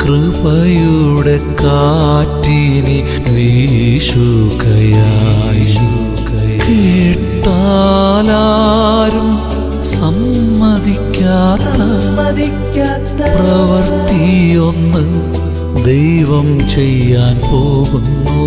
കൃപയുടെ കാറ്റിനി വീശുകയായി. കേട്ടാലാരും സമ്മതിക്കാത്ത പ്രവൃത്തിയൊന്ന് ദൈവം ചെയ്യാൻ പോകുന്നു.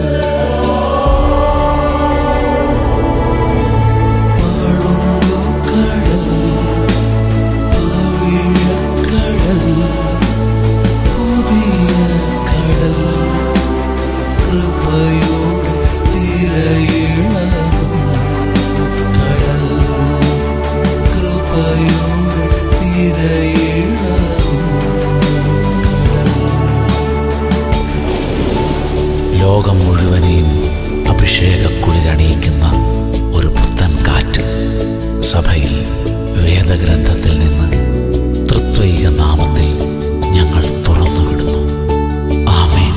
ലോകം മുഴുവനെയും അഭിഷേകക്കുളിരണിയിക്കുന്ന ഒരു പുത്തൻ കാറ്റ് സഭയിൽ വേദഗ്രന്ഥത്തിൽ നിന്ന് തൃത്വൈക നാമത്തിൽ ഞങ്ങൾ തുറന്നുവിടുന്നു. ആമേൻ.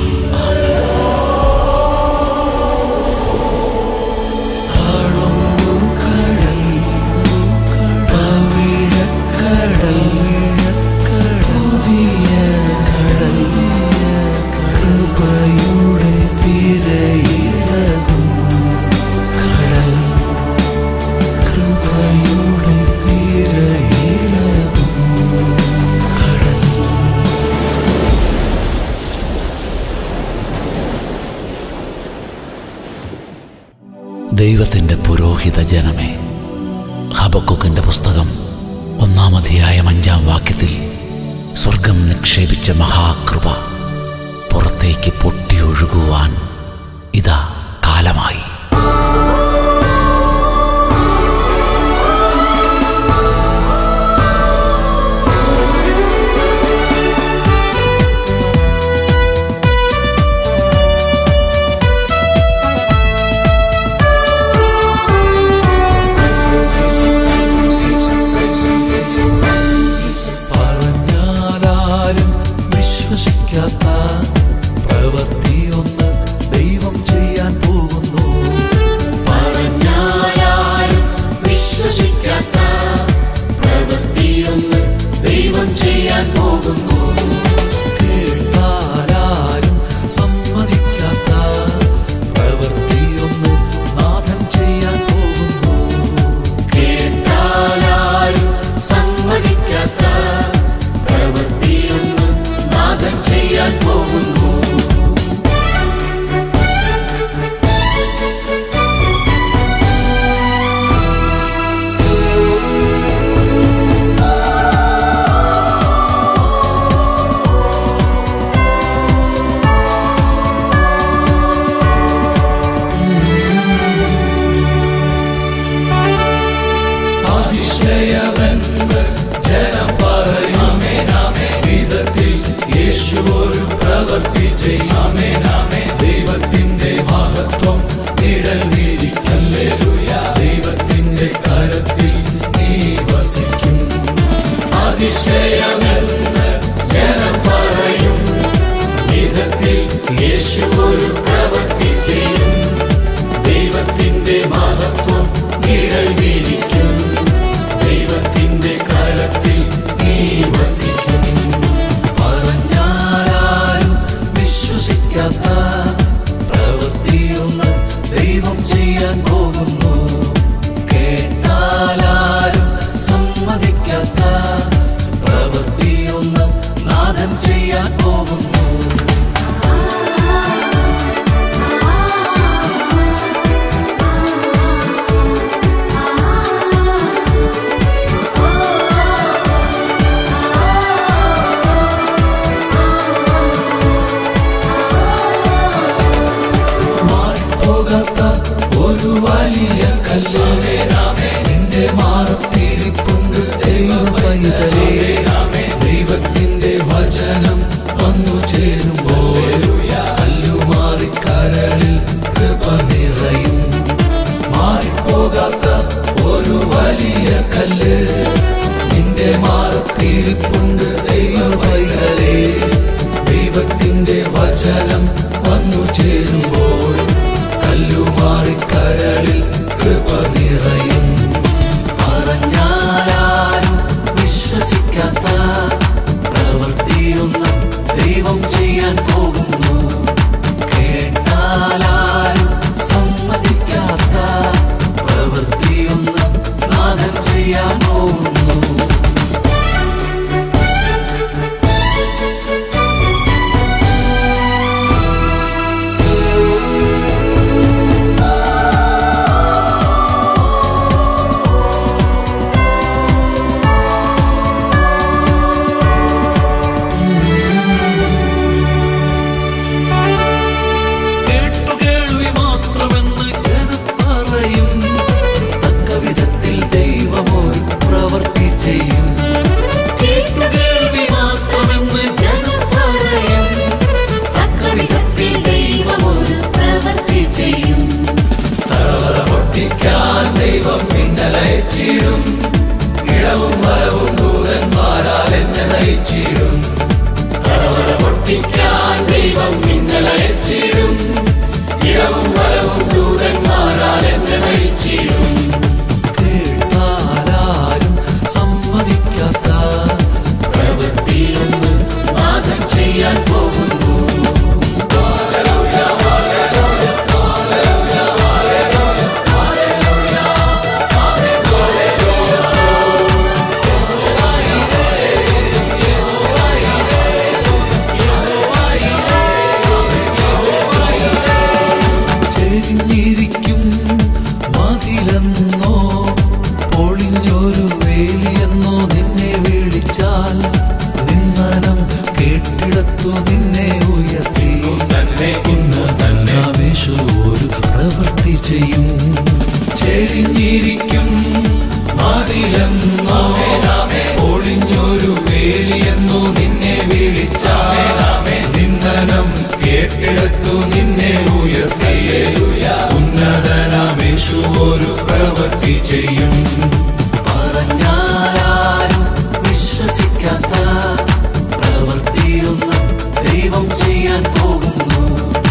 ദൈവത്തിൻ്റെ പുരോഹിത ജനമേ, ഹബക്കൂക്കിൻ്റെ പുസ്തകം 1-ാം അധ്യായം 5-ാം വാക്യത്തിൽ സ്വർഗം നിക്ഷേപിച്ച മഹാകൃപ പുറത്തേക്ക് പൊട്ടിയൊഴുകുവാൻ ഇതാ കാലമായി. പ്രവൃത്തിയൊന്ന് ദൈവം ചെയ്യാൻ പോകുന്നു. പറഞ്ഞാലും വിശ്വസിക്കാത്ത പ്രവൃത്തിയൊന്ന് ദൈവം ചെയ്യാൻ പോകുന്നു. കേട്ടാലാരും സമ്മതിക്കാത്ത പ്രവൃത്തിയൊന്ന് നാഥൻ ചെയ്യാൻ പോകുന്നു. കേട്ടാലാരും സമ്മതിക്കാത്ത പ്രവൃത്തിയൊന്ന് നാഥൻ ചെയ്യാൻ പോകുന്നു. അതിശയമെന്ന് ജനം പറയും വിധത്തിൽ യേശു ഒരു പ്രവൃത്തി ചെയ്യും. ദൈവത്തിന്റെ മഹത്വം നിഴൽ വീരിക്കല്ലേ. ദൈവത്തിന്റെ കരത്തിൽ നീ വസിക്കും. അതിശയമെന്ന് ജനം പറയും വിധത്തിൽ യേശു ഒരു പ്രവൃത്തി ചെയ്യും. ദൈവത്തിന്റെ മഹത്വം നിഴൽ വീരിക്കും. ദൈവത്തിന്റെ കരത്തിൽ നീ വസിക്കും. പറഞ്ഞാലും വിശ്വസിക്കാത്ത പ്രവൃത്തിയൊന്ന് ദൈവം ചെയ്യാൻ പോകുന്നു. കേട്ടാലാരും സമ്മതിക്കാത്ത പ്രവൃത്തിയൊന്ന് നാഥൻ ചെയ്യാൻ പോകുന്നു. ഒരു വലിയ കല്ല് നിന്റെ മാറത്തിരിപ്പുണ്ട്. ദൈവ പൈതലേ, ദൈവത്തിന്റെ വചനം കേട്ടെടുത്തു നിന്നെ ഉയർത്തി. യേശു ഒരു പ്രവൃത്തി ചെയ്യും. ചെരിഞ്ഞിരിക്കും മതിലെന്നോ ഒളിഞ്ഞൊരു വേലിയെന്നോ നിന്നെ വിളിച്ച നിന്ദനം കേട്ടെടുത്തു നിന്നെ ഉയർത്തി. ഉന്നതനാമേശു ഒരു പ്രവൃത്തി ചെയ്യും. പറഞ്ഞാലും വിശ്വസിക്കാത്ത പ്രവൃത്തിയൊന്ന് ദൈവം ചെയ്യാൻ പോകുന്നു.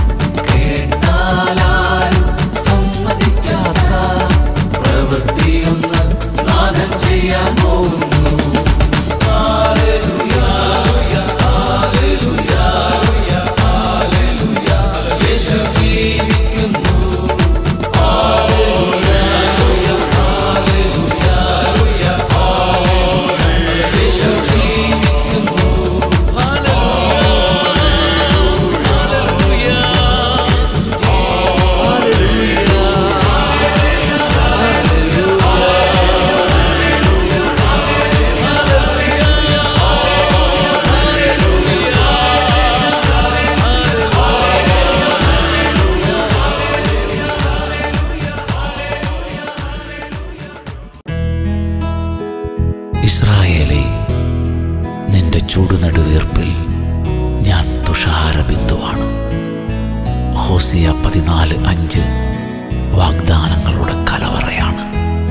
കേട്ടാലും സമ്മതിക്കാത്ത പ്രവൃത്തിയൊന്ന് നാഥൻ ചെയ്യാൻ പോകുന്നു. ഇസ്രായേലേ, നിന്റെ ചുടുനടുവീർപ്പിൽ ഞാൻ തുഷാരബിന്ദുവാണ്. ഹോസിയ 14:5 വാഗ്ദാനങ്ങളുടെ കലവറയാണ്.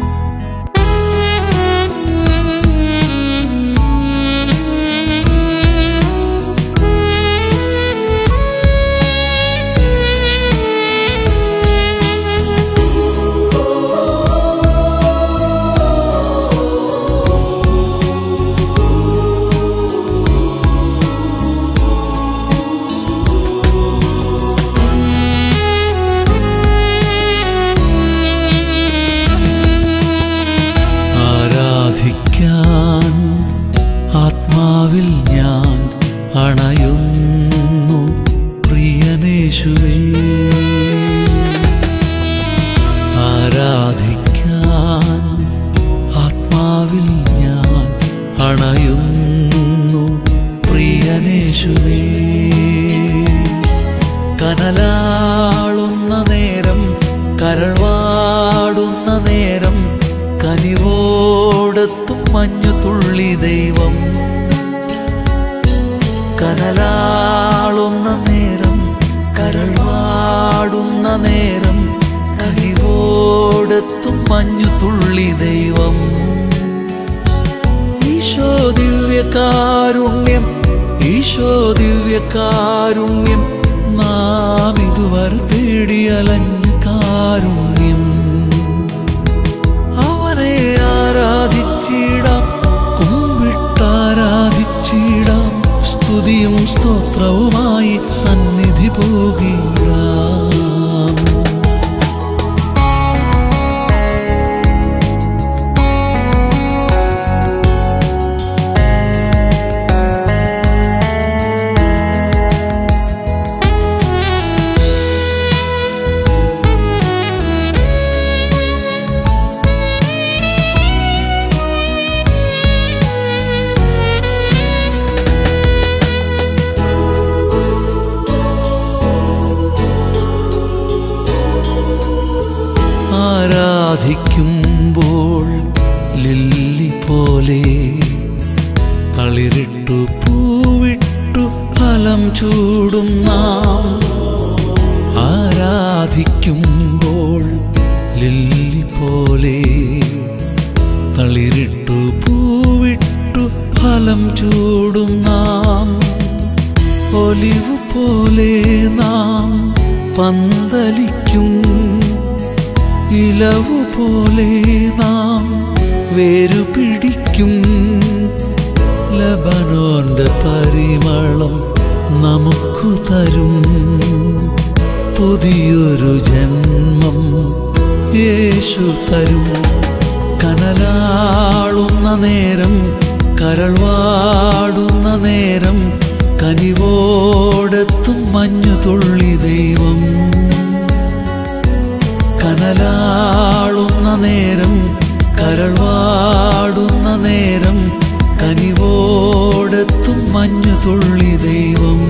ആത്മാവിൽ ഞാൻ അണയുന്നു പ്രിയനേശുവേ. ആരാധിക്കാൻ ആത്മാവിൽ ഞാൻ അണയുന്നു പ്രിയനേശുവേ. കനലാളുന്ന നേരം, കരൾവാടുന്ന നേരം, കനിവോടെത്തും മഞ്ഞുതുള്ളി ദൈവം. കനലാളുന്ന നേരം, കരൾവാടുന്ന നേരം, കനിവോടെത്തും മഞ്ഞുതുള്ളി ദൈവം. ഈശോ ദിവ്യകാരുണ്യം, ഈശോ ദിവ്യകാരുണ്യം, നാം ഇതുവരെ തേടിയലഞ്ഞ കാരുണ്യം. അവനെ ആരാധിച്ചിടാം, കുമ്പിട്ടാരാധിച്ചിടാം, സ്തുതിയും സ്തോത്രവുമായി സന്നിധി പോകിടാം. ആരാധിക്കുമ്പോൾ ലില്ലി പോലെ തളിരിട്ടു പൂവിട്ടു ഫലം ചൂടും നാം. ആരാധിക്കുമ്പോൾ ലില്ലി പോലെ തളിരിട്ടു പൂവിട്ടു ഫലം ചൂടും നാം. ഒലിവ് പോലെ നാം പന്തലിക്കും, ഇലവു പോലെ നാം വേരുപിടിക്കും. ലബനോന്റെ പരിമളം നമുക്കു തരും പുതിയൊരു ജന്മം യേശു തരും. കനലാളുന്ന നേരം, കരൾവാടുന്ന നേരം, കനിവോടെത്തും മഞ്ഞുതുള്ളി ദൈവം. കനലാളുന്ന നേരം, കരൾവാടുന്ന നേരം, കനിവോടെത്തും മഞ്ഞുതുള്ളി ദൈവം.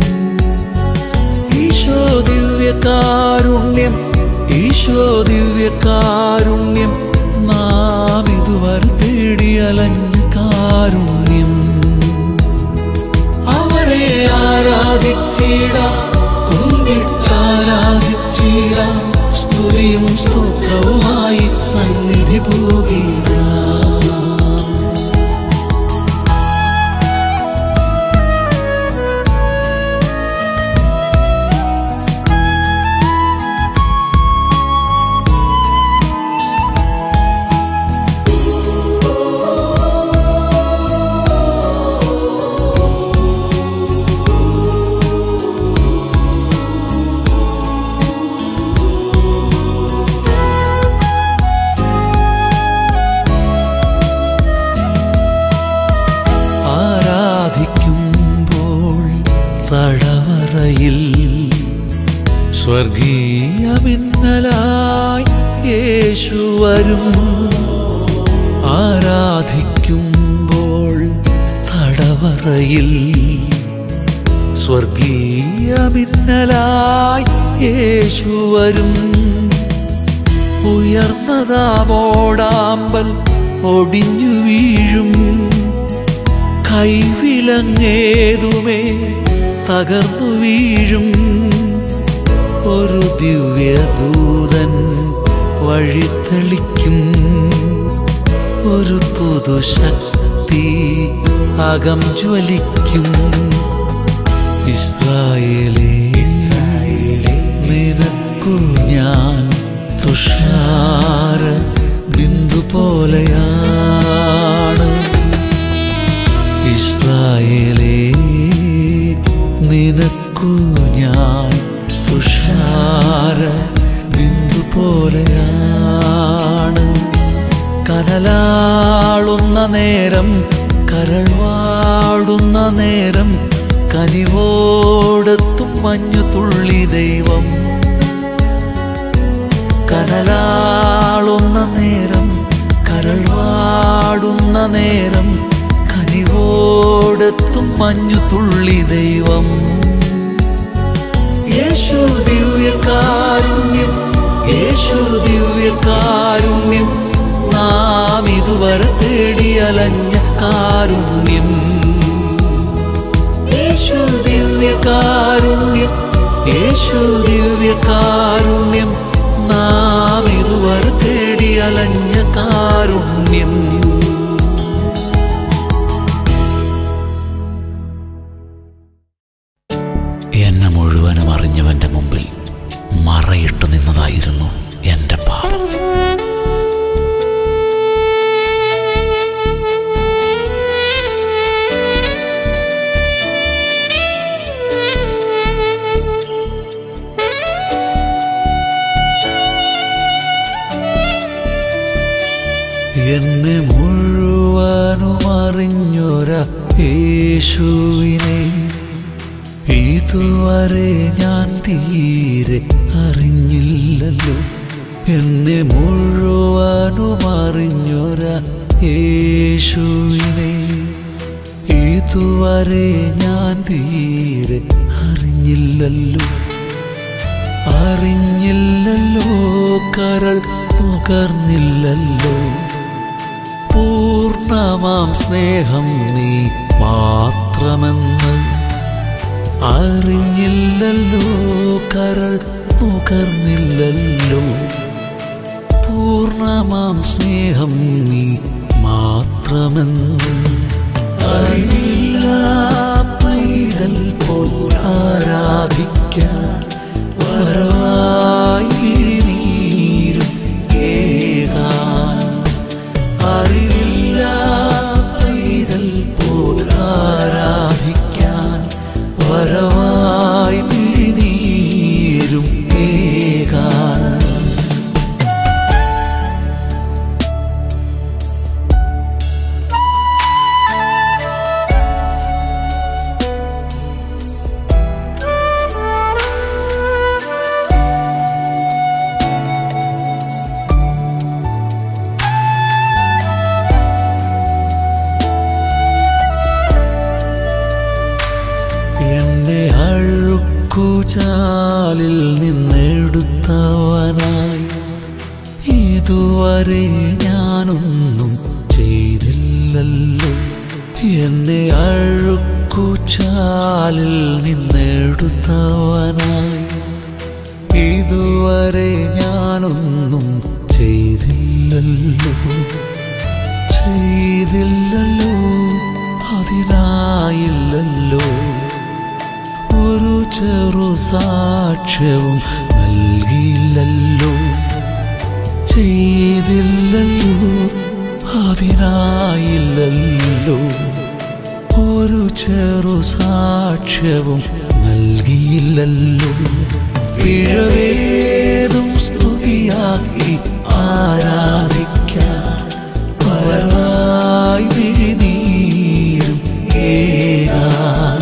ഈശോ ദിവ്യകാരുണ്യം, ഈശോ ദിവ്യകാരുണ്യം, നാം ഇതുവരെ തേടിയലഞ്ഞ കാരുണ്യം. അവരെ ആരാധിച്ചിടാം, കുമ്പിട്ടാരാധിച്ചിടാം, സ്തുതിയും സ്തോത്രവുമായി സന്നിധി പോകിടാം. തടവറയിൽ സ്വർഗീയ മിന്നലായി യേശു വരും. ആരാധിക്കുമ്പോൾ തടവറയിൽ സ്വർഗീയ മിന്നലായി യേശു വരും. ഉയർന്നതാമോടാമ്പൽ ഒടിഞ്ഞു വീഴും, കൈവിലങ്ങേതുമേ തകർന്നു വീഴും. ഒരു ദിവ്യദൂതൻ വഴിതെളിക്കും, ഒരു പുതുശക്തി അകം ജ്വലിക്കും. ഇസ്രായേലേ, നിനക്കു ഞാൻ തുഷാര ബിന്ദു പോലെയാണ്. ഇസ്രായേലേ, നിനക്കു ഞാൻ തുഷാര ബിന്ദു പോലെയാണ്. കനലാളുന്ന നേരം, കരൾവാടുന്ന നേരം, കനിവോടെത്തും മഞ്ഞുതുള്ളി ദൈവം. കനലാളുന്ന നേരം, കരൾവാടുന്ന നേരം, കനിവോടെത്തും മഞ്ഞുതുള്ളി ദൈവം. യേശു ദിവ്യകാരുണ്യം, യേശു ദിവ്യകാരുണ്യം, നാം ഇതുവരെ തേടിയലഞ്ഞ കാരുണ്യം. യേശു ദിവ്യകാരുണ്യം, യേശു ദിവ്യകാരുണ്യം, നാം ഇതുവരെ തേടിയലഞ്ഞ കാരുണ്യം. എന്നെ മുഴുവനും അറിഞ്ഞവന്റെ മുമ്പിൽ മറയിട്ടു നിന്നതായിരുന്നു എൻ്റെ പാപം. എന്നെ മുഴുവനും അറിഞ്ഞൊര യേശുവിനെ ഇതുവരെ ഞാൻ തീരെ അറിഞ്ഞില്ലല്ലോ. എന്നെ മുഴുവനും അറിഞ്ഞൊര യേശുവിനെ ഇതുവരെ ഞാൻ തീരെ അറിഞ്ഞില്ലല്ലോ. അറിഞ്ഞില്ലല്ലോ, കരൾ നുകർന്നില്ലല്ലോ. പൂർണ്ണമാം സ്നേഹം നീ മാത്രമെന്ന് അറിഞ്ഞില്ലല്ലോ, കരൾ നുകർന്നില്ലല്ലോ. പൂർണ്ണമാം സ്നേഹം നീ മാത്രമെന്ന് അറിയില്ല. പൈതൽ പോൽ ആരാധിക്കാൻ വരവായി നീരും കേകാൻ അറിവില്ല. പൈതൽ പോൽ ആരാധിക്കാൻ വരവായി നീരും കേകാൻ. എന്നെ അഴുക്കുചാലിൽ നിന്നെടുത്തവനായി ഇതുവരെ ഞാനൊന്നും ചെയ്തില്ലല്ലോ. എന്നെ അഴുക്കുചാലിൽ നിന്നെടുത്തവനായി ഇതുവരെ ഞാനൊന്നും ചെയ്തില്ലല്ലോ. അതിനായില്ലല്ലോ ഒരു ചെറു സാക്ഷ്യവും നൽകിയില്ലല്ലോ. ചെയ്തില്ലല്ലോ അതിനായില്ലല്ലോ ഒരു ചെറു സാക്ഷ്യവും നൽകിയില്ലല്ലോ. പിഴവേതും സ്തുതിയാക്കി ആരാധിക്കാൻ പകരമായി മിഴിനീരും ഏകാൻ.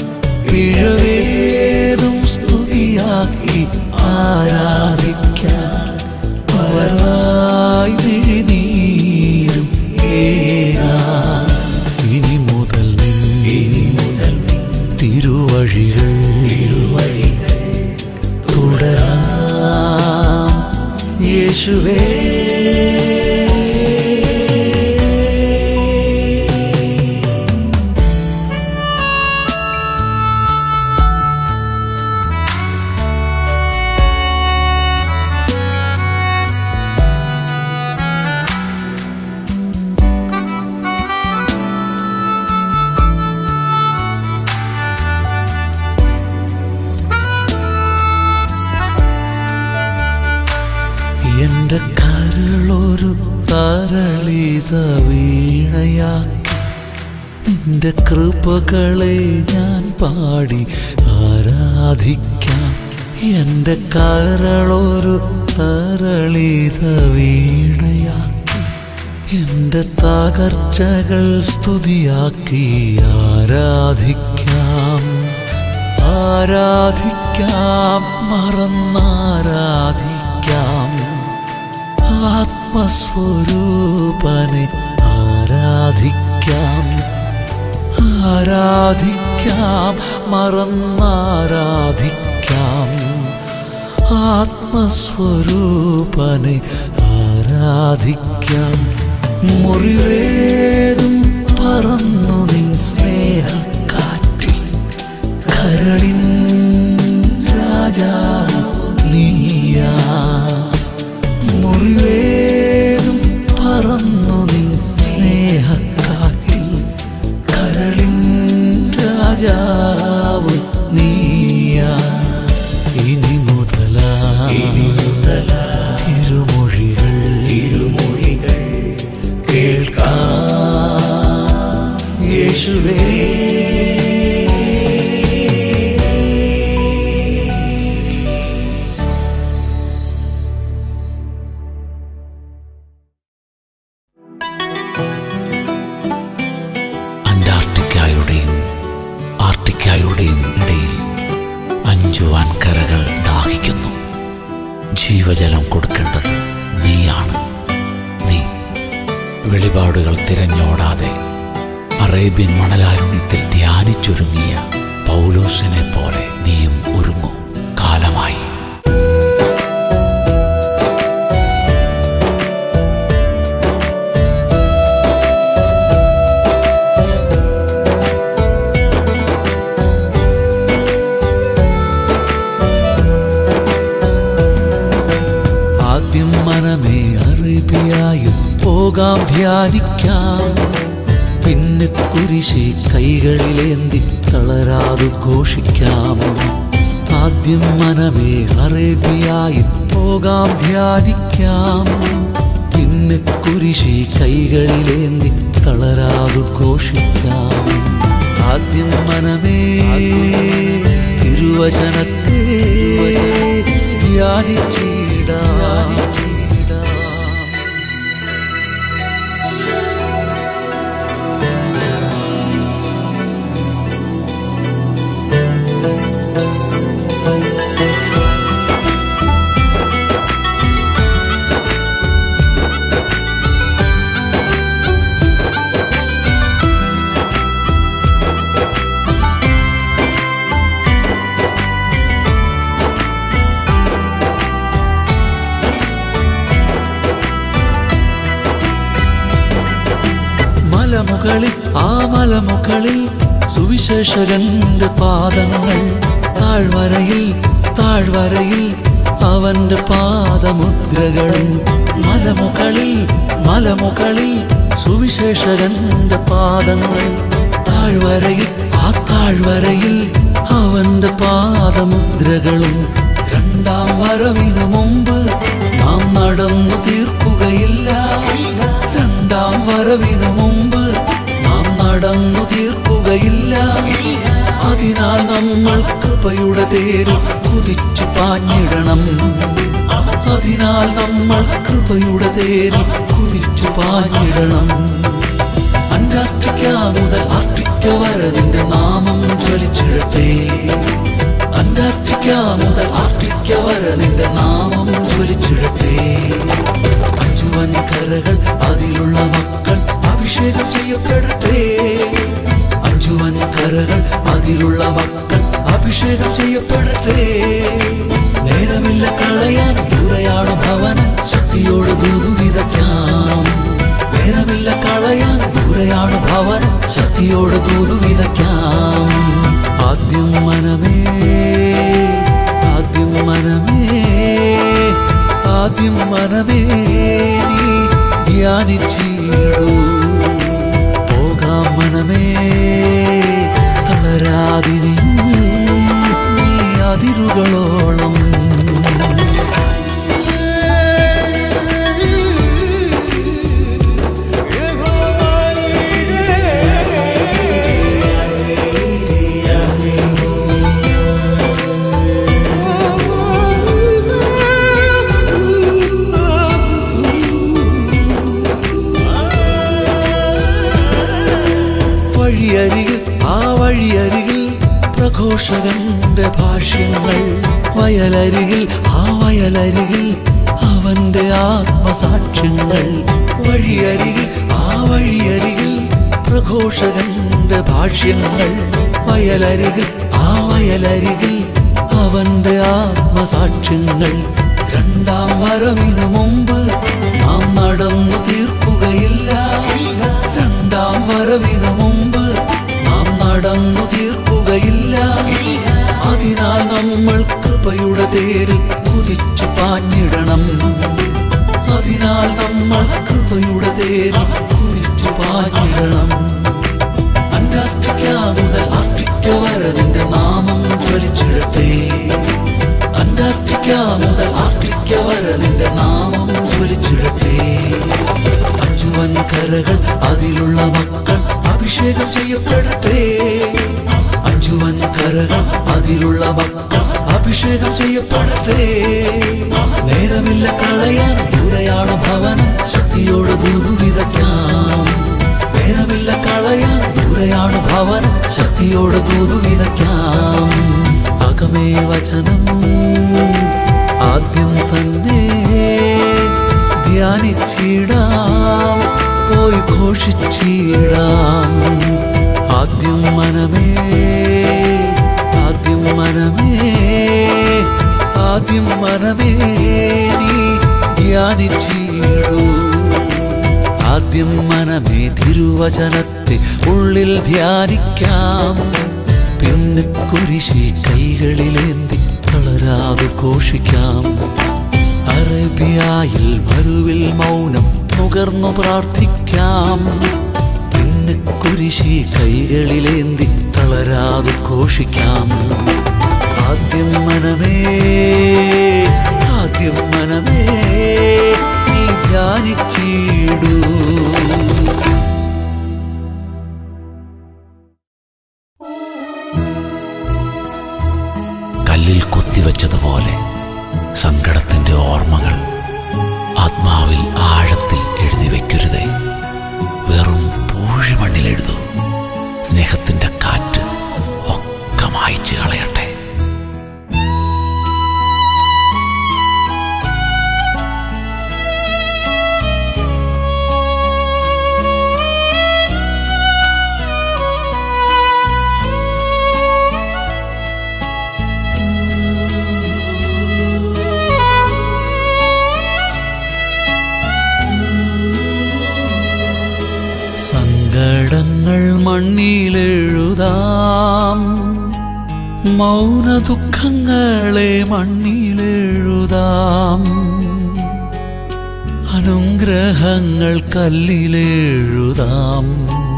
പിഴവേതും സ്തുതിയാക്കി ആരാധിക്കാൻ പകരമായി മിഴിനീരും ഏകാൻ. ഇനി മുതൽ തിരുവഴികൾ തുടരാം യേശുവേ. എന്റെ കരളൊരു തരളിത വീണയാക്കി നിന്റെ കൃപകളെ ഞാൻ പാടി ആരാധിക്കാം. എന്റെ കരളൊരു തരളിത വീണയാക്കി എന്റെ തകർച്ചകൾ സ്തുതിയാക്കി ആരാധിക്കാം. ആരാധിക്കാം മറന്നാരാധിക്കാം ആത്മസ്വരൂപനെ ആരാധിക്കാം. ആരാധിക്കാം മറന്നാരാധിക്കാം ആത്മസ്വരൂപനെ ആരാധിക്കാം. മുറിവേതും പറന്നു നിൻ സ്നേഹക്കാറ്റിൽ കരളിൻ രാജാവ് നീയാ. മുറിവേതും പറന്നു നിൻ സ്നേഹക്കാറ്റിൽ കരളിൻ രാജാവ് നീയാ. ഇനി മുതലാ തിരുമൊഴികൾ കേൾക്കാം യേശുവേ. ആർട്ടിക്കായുടെയും ഇടയിൽ 5 വൻകരകൾ ദാഹിക്കുന്നു. ജീവജലം കൊടുക്കേണ്ടത് നീയാണ്. നീ വെളിപാടുകൾ തിരഞ്ഞോടാതെ അറേബ്യൻ മണലാരുണ്യത്തിൽ ധ്യാനിച്ചൊരുങ്ങിയ പൗലോസിനെ പോലെ നീയും ഒരുങ്ങൂ. കാലമായി. മനമേ അറേബ്യയായും പോകാം ധ്യാനിക്കാം. പിന്നെ കുരിശി കൈകളിലേന്തി തളരാതു ഘോഷിക്കാം. ആദ്യം മനമേ അറേബ്യയായും പോകാം ധ്യാനിക്കാം. പിന്നെ കുരിശി കൈകളിലേന്തി തളരാതു ഘോഷിക്കാം. ആദ്യം മനമേ തിരുവചനത്തെ ധ്യാനിച്ചിടാം. സുവിശേഷകന്റെ പാദങ്ങൾ താഴ്വരയിൽ താഴ്വരയിൽ അവന്റെ പാദമുദ്രകളും മലമുകളിൽ മലമുകളിൽ സുവിശേഷകന്റെ പാദങ്ങൾ താഴ്വരയിൽ ആ താഴ്വരയിൽ അവന്റെ പാദമുദ്രകളും രണ്ടാം വരവിനു മുമ്പ് നാം നടന്നു തീർക്കുകയില്ല രണ്ടാം വരവിനു മുമ്പ് നാം നടന്നു തീർക്കുകയില്ല അതിനാൽ നമ്മൾ കൃപയുടെ തേരിൽ കുതിച്ചു പാഞ്ഞിടണം അതിനാൽ നമ്മൾ കൃപയുടെ തേരിൽ കുതിച്ചു പാഞ്ഞിടണം അന്റാർട്ടിക്ക മുതൽ ആർട്ടിക്ക വരെ നിന്റെ നാമം ജ്വലിച്ചിടട്ടെ അന്റാർട്ടിക്ക മുതൽ ആർട്ടിക്ക വരെ നിന്റെ നാമം ജ്വലിച്ചിടട്ടെ അഞ്ചുവൻ കരകൾ അതിലുള്ള മക്കൾ അഭിഷേകം ചെയ്യപ്പെടട്ടെ അഞ്ചുവൻ കരകൾ അതിലുള്ള മക്കൾ അഭിഷേകം ചെയ്യപ്പെടട്ടെ നേരമില്ല കളയാൻ ദൂരെയാണ് ഭവനം ശക്തിയോട് ദൂതു വിതയ്ക്കാം നേരമില്ല കളയാൻ ദൂരെയാണ് ഭവനം ശക്തിയോട് ദൂതു വിതയ്ക്കാം ആദ്യം മനമേ ആദ്യം മനമേ ആദ്യം മനമേ നീ ധ്യാനിച്ചിടൂ പോകാം മനമേ തളരാതിനി നീ അതിരുകളോളം വഴിയരികിൽ പ്രഘോഷകന്റെ ഭാഷ്യങ്ങൾ വയലരികിൽ ആ വയലരികിൽ അവന്റെ ആത്മസാക്ഷ്യങ്ങൾ വഴിയരികിൽ ആ വഴിയരികിൽ പ്രഘോഷകന്റെ ഭാഷ്യങ്ങൾ വയലരികിൽ ആ വയലരികിൽ അവന്റെ ആത്മസാക്ഷ്യങ്ങൾ രണ്ടാം വരവിനു മുമ്പ് നാം നടന്നു തീർക്കുകയില്ല രണ്ടാം വരവിനു മുമ്പ് നാം നടന്നു തീർക്കുകയില്ല അതിനാൽ നമ്മൾ കൃപയുടെ തേരിൽ കുതിച്ചു പാഞ്ഞിടണം അതിനാൽ നമ്മൾ കൃപയുടെ തേരിൽ കുതിച്ചു പാഞ്ഞിടണം അന്റാർട്ടിക്ക മുതൽ ആർട്ടിക്ക വരെ നിന്റെ നാമം ജ്വലിച്ചിടട്ടെ അന്റാർട്ടിക്ക മുതൽ ആർട്ടിക്ക വരെ നിന്റെ നാമം ജ്വലിച്ചിടട്ടെ അഞ്ചുവൻ കരകൾ അതിലുള്ള മക്കൾ അഭിഷേകം ചെയ്യപ്പെടട്ടെ അഞ്ചുവൻ കരകൾ അതിലുള്ള മക്കൾ അഭിഷേകം ചെയ്യപ്പെടട്ടെ നേരമില്ല കളയാൻ ദൂരെയാണ് ഭവനം ശക്തിയോട് ദൂതു വിതയ്ക്കാം നേരമില്ല കളയാൻ ദൂരെയാണ് ഭവനം ശക്തിയോട് ദൂതു വിതയ്ക്കാം അകമേ വചനം ആദ്യം തന്നെ ധ്യാനിച്ചിടാം പോയി ഘോഷിച്ചിടാം ആദ്യം മനമേ ആദ്യം മനമേ ആദ്യം മനമേ നീ ധ്യാനിച്ചിടൂ ആദ്യം മനമേ തിരുവചനത്തെ ഉള്ളിൽ ധ്യാനിക്കാം പിന്നെ കുരിശി കൈകളിലേന്തി തളരാതെ ഘോഷിക്കാം അറേബ്യയിൽ മരുവിൽ മൗനം നുകർന്നു പ്രാർത്ഥിക്കാം പിന്നെ കുരിശി കൈകളിലേന്തി തളരാതെ ഘോഷിക്കാം ആദ്യം മനമേ ആദ്യം മനമേ നീ ധ്യാനിച്ചിടൂ കല്ലിൽ കൊത്തിവെച്ചതുപോലെ സങ്കടത്തിന്റെ ഓർമ്മകൾ ആത്മാവിൽ ആഴത്തിൽ എഴുതി വയ്ക്കരുതേ വെറും പൂഴിമണ്ണിലെഴുതൂ സ്നേഹത്തിന്റെ കാറ്റ് ഒക്കെ മായ്ച്ചു കളയട്ടെ സങ്കടങ്ങൾ മണ്ണിലെഴുതാം മൗന ദുഃഖങ്ങളെ മണ്ണിലെഴുതാം, അനുഗ്രഹങ്ങൾ കല്ലിലെഴുതാം.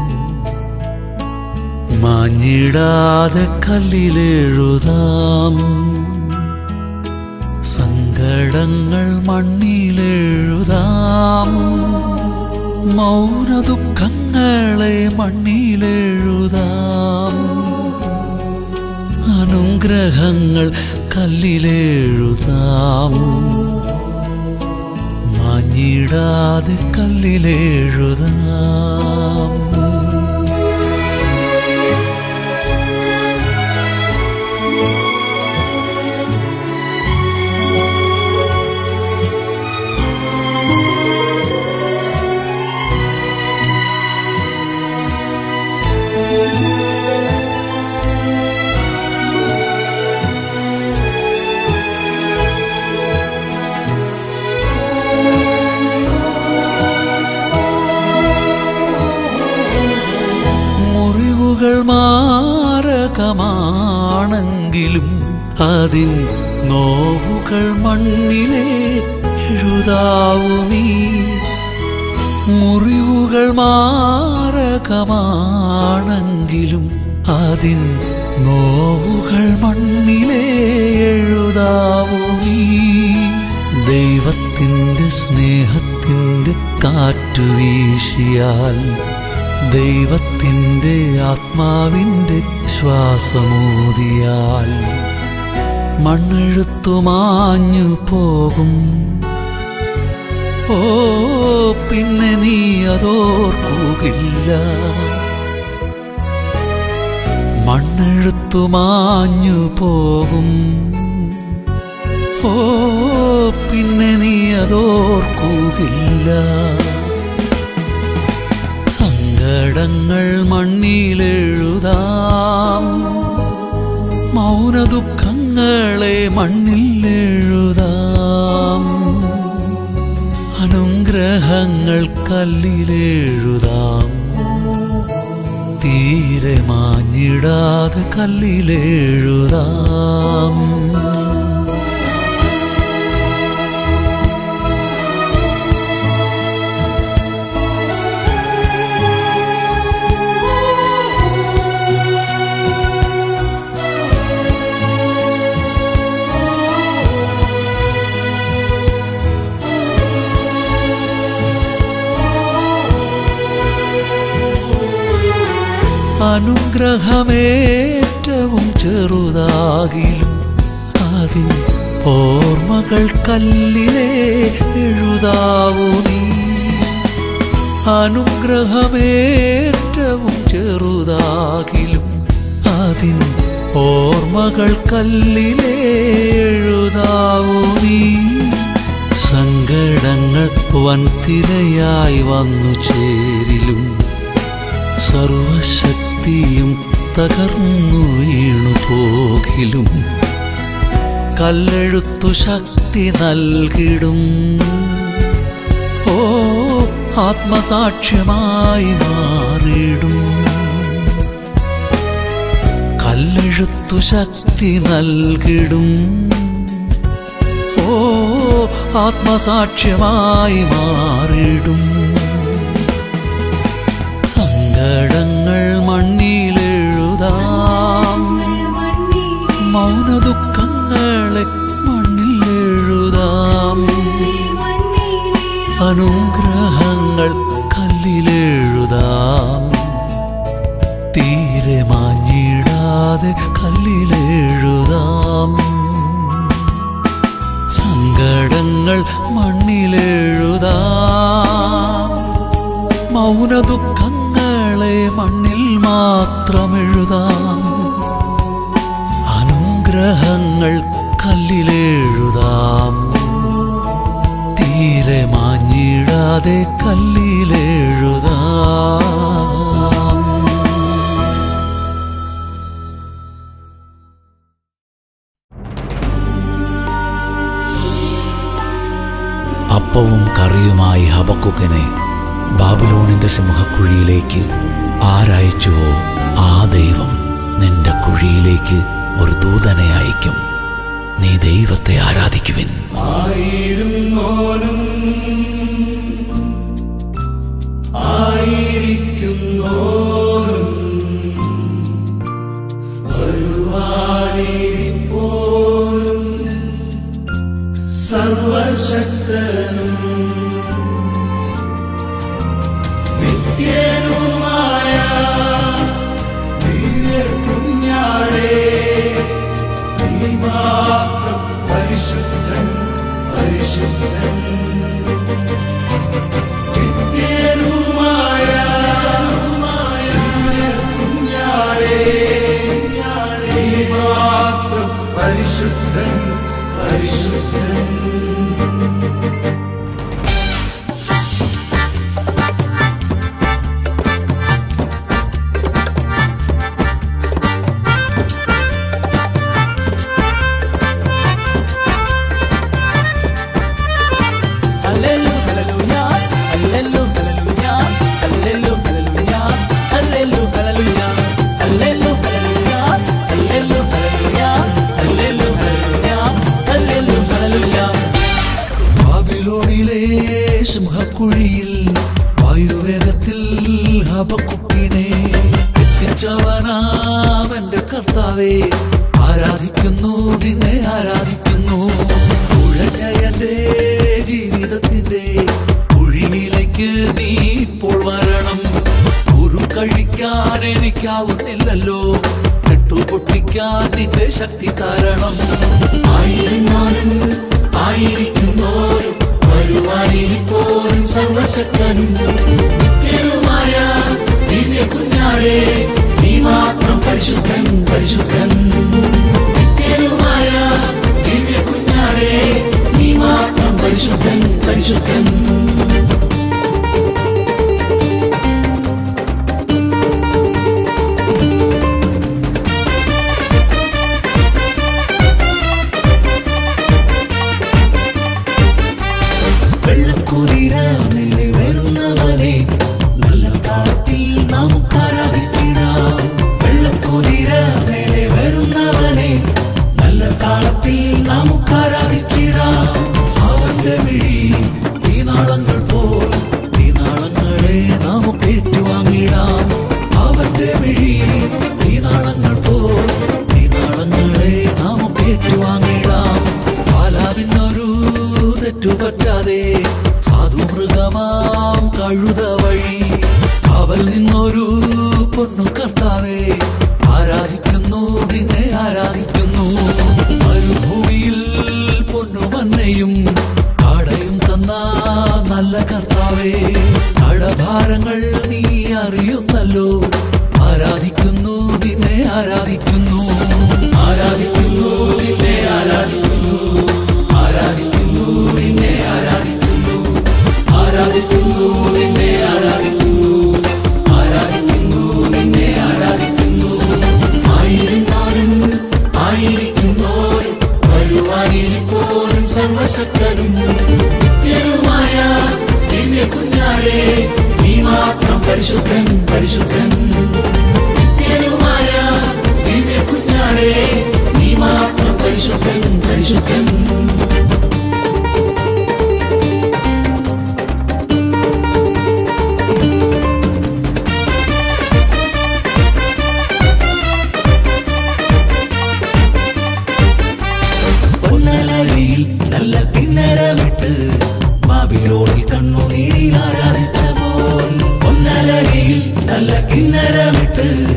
മാഞ്ഞിടാതെ കല്ലിലെഴുതാം, സങ്കടങ്ങൾ മണ്ണിലെഴുതാം. മൗന ദുഃഖങ്ങളെ മണ്ണിലെഴുതാം, അനുഗ്രഹങ്ങൾ കല്ലിലെഴുതാം. മാഞ്ഞിടാതെ കല്ലിലെഴുതാം. മാരകമാണെങ്കിലും അതിൻ നോവുകൾ മണ്ണിലെ എഴുതാവൂ നീ. മുറിവുകൾ മാരകമാണെങ്കിലും അതിൻ നോവുകൾ മണ്ണിലെ എഴുതാവൂ നീ. ദൈവത്തിൻ്റെ സ്നേഹത്തിൻ്റെ കാറ്റു വീശിയാൽ, ദൈവത്തിൻ്റെ ആത്മാവിൻ്റെ ശ്വാസമൂതിയാൽ മണ്ണെഴുത്തു മാഞ്ഞു പോകും. ഓ, പിന്നെ നീ അതോർക്കുകയില്ല. മണ്ണെഴുത്തു മാഞ്ഞു പോകും. ഓ, പിന്നെ നീ അതോർക്കുകയില്ല. സങ്കടങ്ങൾ മണ്ണിലെഴുതാം, മൗന ദുഃഖങ്ങളെ മണ്ണിലെഴുതാം. അനുഗ്രഹങ്ങൾ കല്ലിലെഴുതാം, തീരെ മാഞ്ഞിടാതെ കല്ലിലെഴുതാം. അനുഗ്രഹമേറ്റവും ചെറുതാകിലും അതിൻ ഓർമ്മകൾ കല്ലിലെ എഴുതാവൂ നീ. അനുഗ്രഹമേറ്റവും ചെറുതാകിലും അതിൻ ഓർമ്മകൾ കല്ലിലെ എഴുതാവൂ നീ. സങ്കടങ്ങൾ വൻതിരയായി വന്നു ചേരിലും സർവശക്തിയും തകർന്നു വീണു പോകിലും കല്ലെഴുത്തു ശക്തി നൽകിടും. ഓ, ആത്മസാക്ഷ്യമായി മാറിടും. കല്ലെഴുത്തു ശക്തി നൽകിടും. ഓ, ആത്മസാക്ഷ്യമായി മാറിടും. സങ്കടങ്ങൾ മണ്ണിലെഴുതാം, മൗന ദുഃഖങ്ങളെ മണ്ണിലെഴുതാം. അനുഗ്രഹങ്ങൾ കല്ലിലെഴുതാം, തീരെ മാഞ്ഞിടാതെ കല്ലിലെഴുതാം. സങ്കടങ്ങൾ മണ്ണിലെഴുതാം, മൗന ദുഃഖങ്ങളെ മണ്ണിൽ മാത്രമെഴുതാം. അനുഗ്രഹങ്ങൾ കല്ലിലെഴുതാം, തീരെ മാഞ്ഞിടാതെ കല്ലിലെഴുതാം. അപ്പവും കറിയുമായി ഹബക്കുക്കിനെ ബാബിലോണിന്റെ സിംഹക്കുഴിയിലേക്ക് ആരയച്ചുവോ ആ ദൈവം നിന്റെ കുഴിയിലേക്ക് ഒരു ദൂതനെ അയക്കും. നീ ദൈവത്തെ ആരാധിക്കുവിൻ. ആയിരുന്നോനും ആയിരിക്കുന്നോനും വരുവാനിരിപ്പോനും സർവശക്തനും നിത്യനുമായ ദിവ്യകുഞ്ഞാടേ, നീ മാത്രം പരിശുദ്ധൻ പരിശുദ്ധൻ. നിത്യനുമായ ദിവ്യകുഞ്ഞാടേ, നീ മാത്രം പരിശുദ്ധൻ പരിശുദ്ധൻ. ബാബിലോണിലെ സിംഹക്കുഴിയിൽ വായുവേഗത്തിൽ ഹബക്കുക്കിനെ എത്തിച്ചവനാമെന്റെ കർത്താവേ, ആരാധിക്കുന്നു നിന്നെ ആരാധിക്കുന്നു. കുഴഞ്ഞ എന്റെ ജീവിതത്തിന്റെ കുഴിയിലേക്ക് നീ ഇപ്പോൾ വരണം. കഴിക്കാൻ എനിക്കാവുന്നില്ലല്ലോ, കെട്ടുപൊട്ടിക്കാൻ നിന്റെ ശക്തി തരണം. ആയിരുന്നാലും ആയിരിക്കുന്നോരും വരുവാനിരിപ്പോരും സർവശക്തനും നിത്യനുമായ ദിവ്യകുഞ്ഞാടേ, നീ മാത്രം പരിശുദ്ധൻ പരിശുദ്ധൻ. നിത്യനുമായ ദിവ്യകുഞ്ഞാടേ, നീ മാത്രം പരിശുദ്ധൻ പരിശുദ്ധൻ. വെള്ളക്കുതിരമേലെ വരുന്നവനെ നല്ല താളത്തിൽ നമുക്ക് ആരാധിച്ചിടാം. വെള്ളക്കുതിരമേലെ വരുന്നവനെ നല്ല താളത്തിൽ നമുക്ക് ആരാധിച്ചിടാം. അവന്റെ വിഴി തീനാളങ്ങൾ പോൽ തീനാളങ്ങളെ നമുക്ക് ഏറ്റുവാങ്ങിടാം. അവന്റെ വിഴി തീനാളങ്ങൾ പോൽ തീനാളങ്ങളെ നമുക്ക് ഏറ്റുവാങ്ങിടാം. പാലാവിനൊരു തെറ്റുപറ്റാതെ സാധുമൃഗമാം കഴുത വഴി അവൽ നിന്നൊരു പൊന്നു കർത്താവേ, ആരാധിക്കുന്നു നിന്നെ ആരാധിക്കുന്നു. മരുഭൂമിയിൽ പൊന്നുമന്നയും കാടയും തന്ന നല്ല കർത്താവേ, കടഭാരങ്ങൾ നീ അറിയുന്നല്ലോ, ആരാധിക്കുന്നു നിന്നെ ആരാധിക്കുന്നു. ആരാധിക്കുന്നു നിന്നെ ആരാധിക്കുന്നു. ആരാധിക്കുന്നു നിന്നെ ആരാധിക്കുന്നു. ആരാധിക്കുന്നു നിന്നെ ആരാധിക്കുന്നു. ആരാധിക്കുന്നു നിന്നെ ആരാധിക്കുന്നു. ആയിരുന്നാലും ആയിരിക്കുന്നോരും വരുവാനിരിപ്പോരും സർവശക്തനും നിത്യനുമായ ദിവ്യകുഞ്ഞാടേ, നീ മാത്രം പരിശുദ്ധൻ പരിശുദ്ധൻ. നിത്യനുമായ ദിവ്യകുഞ്ഞാടേ, നീ മാത്രം പരിശുദ്ധൻ പരിശുദ്ധൻ. പൊന്നലരിയിൽ നല്ല കിന്നരമിട്ട് ബാബിലോണിൽ കണ്ണുനീരിൽ ആരാധിച്ച പോൽ, പൊന്നലരിയിൽ നല്ല കിന്നരമിട്ട്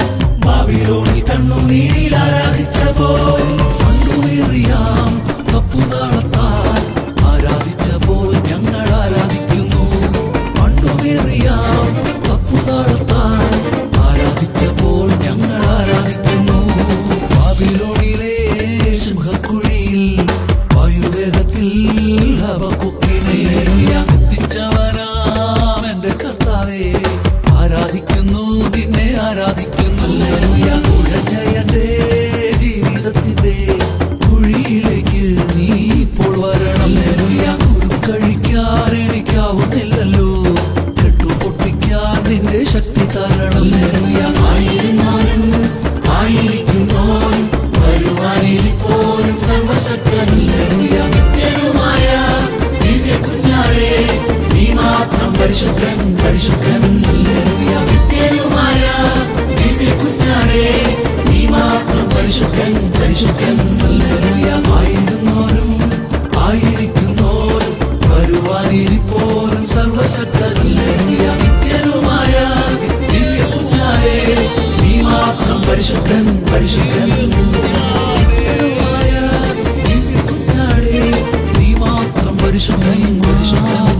സർവശക്തനും നിത്യനുമായ ദിവ്യ കുഞ്ഞാടേ നീ മാത്രം പരിശുദ്ധൻ പരിശുദ്ധൻ നിത്യനുമായ ദിവ്യ കുഞ്ഞാടേ നീ മാത്രം പരിശുദ്ധൻ പരിശുദ്ധൻ ആയിരുന്നോരും ആയിരിക്കുന്നോരും വരുവാനിരിപ്പോരും സർവശക്തനും നിത്യനുമായ ദിവ്യ കുഞ്ഞാടേ നീ മാത്രം പരിശുദ്ധൻ പരിശുദ്ധൻ നിത്യനുമായ ദിവ്യ കുഞ്ഞാടേ നീ മാത്രം പരിശുദ്ധൻ പരിശുദ്ധൻ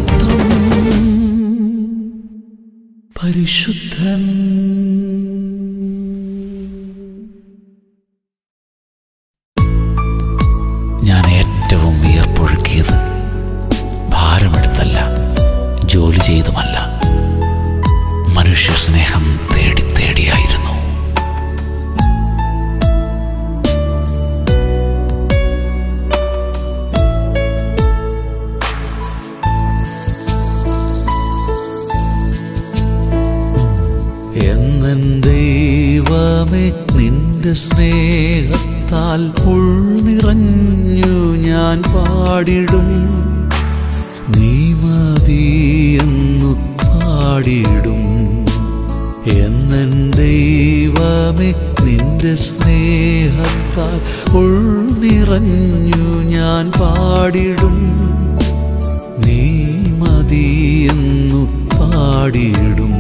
പരിശുദ്ധൻ. ഞാൻ ഏറ്റവും വിയർപ്പൊഴുക്കിയത് ഭാരമെടുത്തല്ല, ജോലി ചെയ്തുമല്ല, മനുഷ്യ സ്നേഹം തേടി തേടിയായിരുന്നു. എന്നൻ ദൈവമേ നിന്റെ സ്നേഹത്താൽ ഉൾനിറഞ്ഞു ഞാൻ പാടിടും, നീ മതിയെന്നു പാടിടും. എന്നൻ ദൈവമേ നിന്റെ സ്നേഹത്താൽ ഉൾനിറഞ്ഞു ഞാൻ പാടിടും, നീ മതിയെന്നു പാടിടും.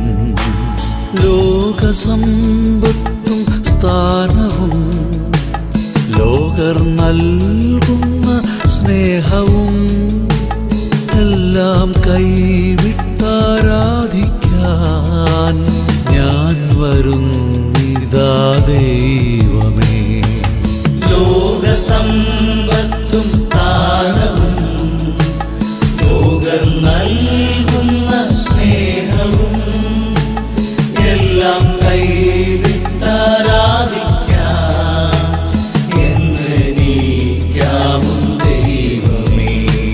ലോകസമ്പത്തും സ്ഥാനവും ലോകർ നൽകുന്ന സ്നേഹവും എല്ലാം കൈവിട്ടാരാധിക്കാൻ ഞാൻ വരുന്നിതാ ദൈവമേ. ലോകസമ്പത്തും സ്ഥാനവും ലോകർ നൽകുന്ന സ്നേഹവും എല്ലാം കൈവിട്ടാരാധിക്കാൻ എന്നേക്കാവും ദൈവമേ.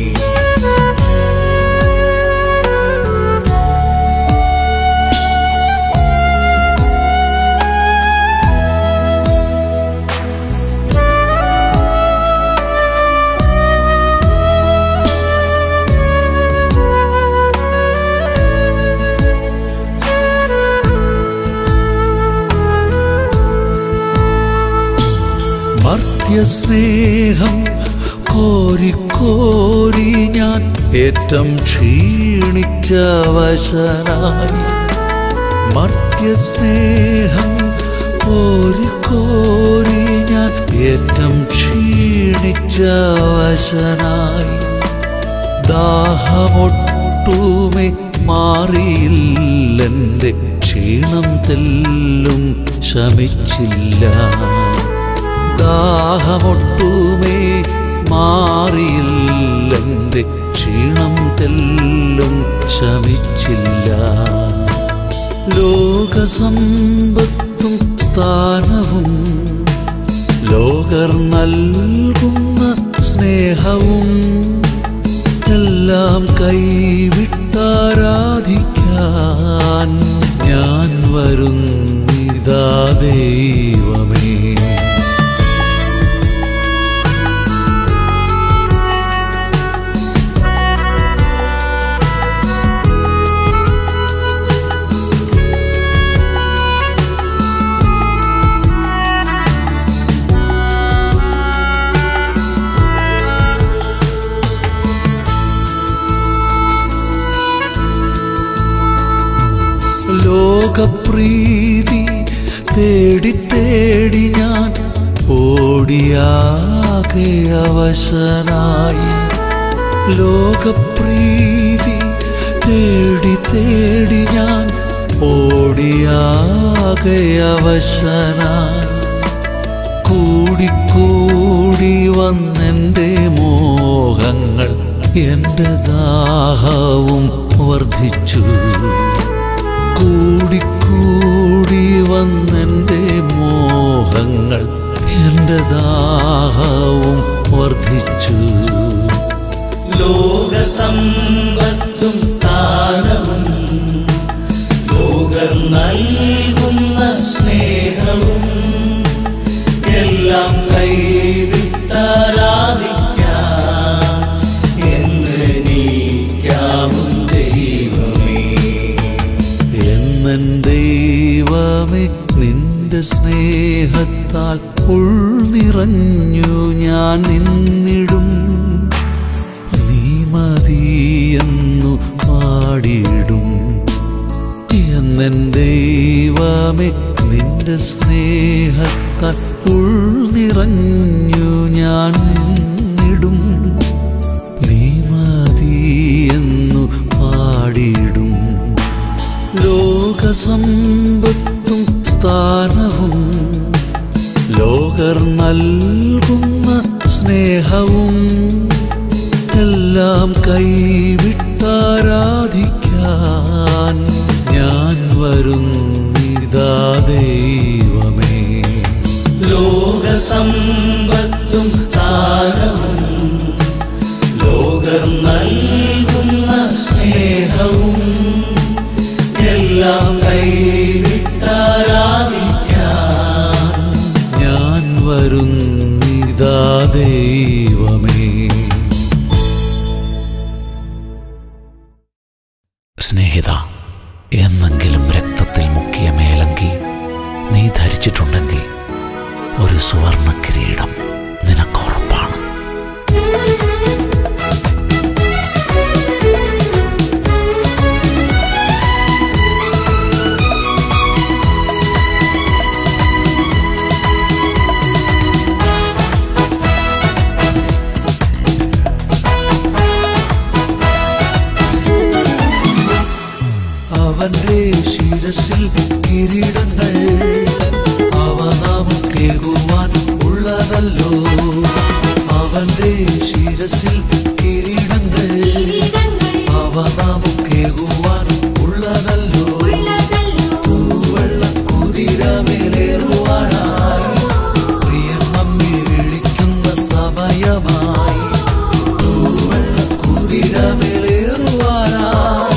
സ്നേഹം കോരിക്കോരി ഞാൻ ഏറ്റം ക്ഷീണിച്ച വശനായി, മർത്യസ്നേഹം കോരിക്കോരി ഞാൻ ഏറ്റം ക്ഷീണിച്ച വശനായി. ദാഹമൊട്ടുമേ മാറിയില്ലെൻ്റെ ക്ഷീണം തെല്ലും ശമിച്ചില്ല, ദാഹമൊട്ടുമേ മാറിയില്ലെൻ്റെ ക്ഷീണം തെല്ലും ശമിച്ചില്ല. ലോകസമ്പത്തും സ്ഥാനവും ലോകർ നൽകുന്ന സ്നേഹവും എല്ലാം കൈവിട്ടാരാധിക്കാൻ ഞാൻ വരുന്നിതാ ദൈവമേ. ലോകപ്രീതി തേടി തേടി ഞാൻ ഓടിയാകെ അവശനായി, ലോകപ്രീതി തേടി തേടി ഞാൻ ഓടിയാകെ അവശനായി. കൂടിക്കൂടി വന്നെൻ്റെ മോഹങ്ങൾ എൻ്റെ ദാഹവും വർദ്ധിച്ചു, കൂടിക്കൂടി വന്നെൻ്റെ മോഹങ്ങൾ എൻ്റെ ദാഹവും വർദ്ധിച്ചു. ലോകസമ്പത്തും സ്ഥാനവും ലോകർ നൽകുന്ന സ്നേഹവും എല്ലാം കൈവിട്ടാരാധി നിന്റെ സ്നേഹത്താൽ ഉൾനിറഞ്ഞു ഞാൻ നിന്നിടും. നീ മതിയെന്നു പാടിയിടും. എന്നെൻ ദൈവമേ, നിന്റെ സ്നേഹത്താൽ ഉൾനിറഞ്ഞു ഞാൻ നിന്നിടും. നീ മതിയെന്നു പാടിയിടും. ലോകസമ്പത്തും സ്ഥാനവും ലോകർ നൽകുന്ന സ്നേഹവും എല്ലാം കൈവിട്ടാരാധിക്കാൻ ഞാൻ വരുന്നിതാ ദൈവമേ. ലോകസമ്പത്തും സ്ഥാനവും ലോകർ നൽകുന്ന സ്നേഹവും എല്ലാം കൈവിട്ടാരാധിക്കാൻ ഞാൻ വരുന്നിതാ ദൈവമേ. സ്നേഹിത, എന്നെങ്കിലും രക്തത്തിൽ മുക്കിയ മേലങ്കി നീ ധരിച്ചിട്ടുണ്ടെങ്കിൽ ഒരു സുവർണ കിരീടം നിനക്കുറപ്പാണ്. അവന്റെ ശിരസിൽ കിരീടങ്ങൾ അവ നമുക്കേകുവാൻ ഉള്ളതല്ലോ. അവന്റെ ശിരസിൽ കിരീടങ്ങൾ അവ നമുക്കേകുവാൻ ഉള്ളതല്ലോ. തൂവെള്ള കുതിരമേലേറുവാനായി പ്രിയൻ നമ്മെ വിളിക്കുന്ന സമയമായി. തൂവെള്ള കുതിരമേലേറുവാനായി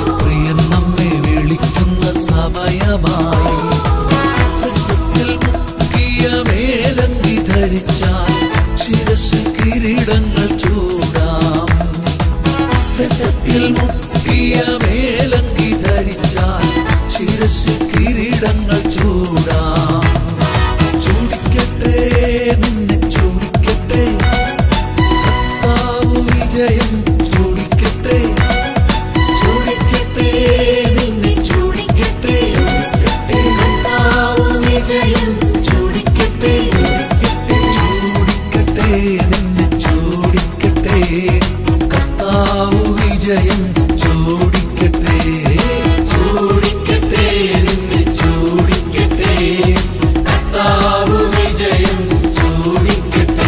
സമയമായി. രക്തത്തിൽ മുക്കിയ മേലങ്കി ധരിച്ചാൽ ശിരസിൽ കിരീടങ്ങൾ ചൂടാം. രക്തത്തിൽ മുക്കിയ മേലങ്കി ധരിച്ചാൽ ശിരസിൽ കിരീടങ്ങൾ ചൂടാം. ചൂടിക്കട്ടെ, നിന്നെ ചൂടിക്കട്ടെ, കർത്താവ് വിജയം ചൂടിക്കട്ടെ. ചൂടിക്കട്ടെ, നിന്നെ ചൂടിക്കട്ടെ, കർത്താവ് വിജയം ചൂടിക്കട്ടെ. ചൂടിക്കട്ടെ, നിന്നെ ചൂടിക്കട്ടെ, കർത്താവ് വിജയം ചൂടിക്കട്ടെ. ചൂടിക്കട്ടെ, നിന്നെ ചൂടിക്കട്ടെ, കർത്താവ് വിജയം ചൂടിക്കട്ടെ.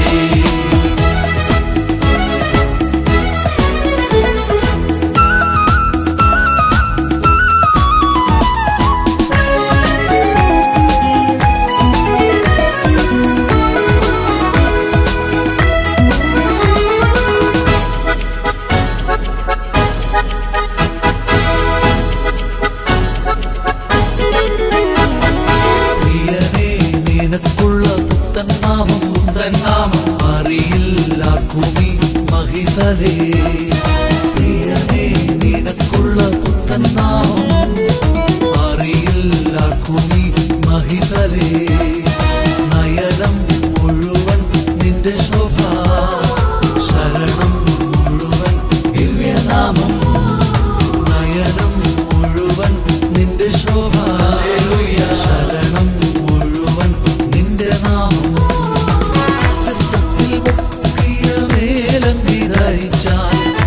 നിനക്കുള്ള പുത്തൻ നാമം അറിയില്ലാർക്കുമീ മഹിതലേ. പ്രിയനേ, നിനക്കുള്ള പുത്തൻ നാമം അറിയില്ലാർക്കുമീ മഹിതലേ. നയനം മുഴുവൻ നിന്റെ ശോഭ, ശരണം മുഴുവൻ ദിവ്യനാമം. നയനം മുഴുവൻ നിന്റെ ശോഭ, ശരണം മുഴുവൻ നിന്റെ നാമം. രക്തത്തിൽ മുക്കിയ മേലങ്കി ധരിച്ചാൽ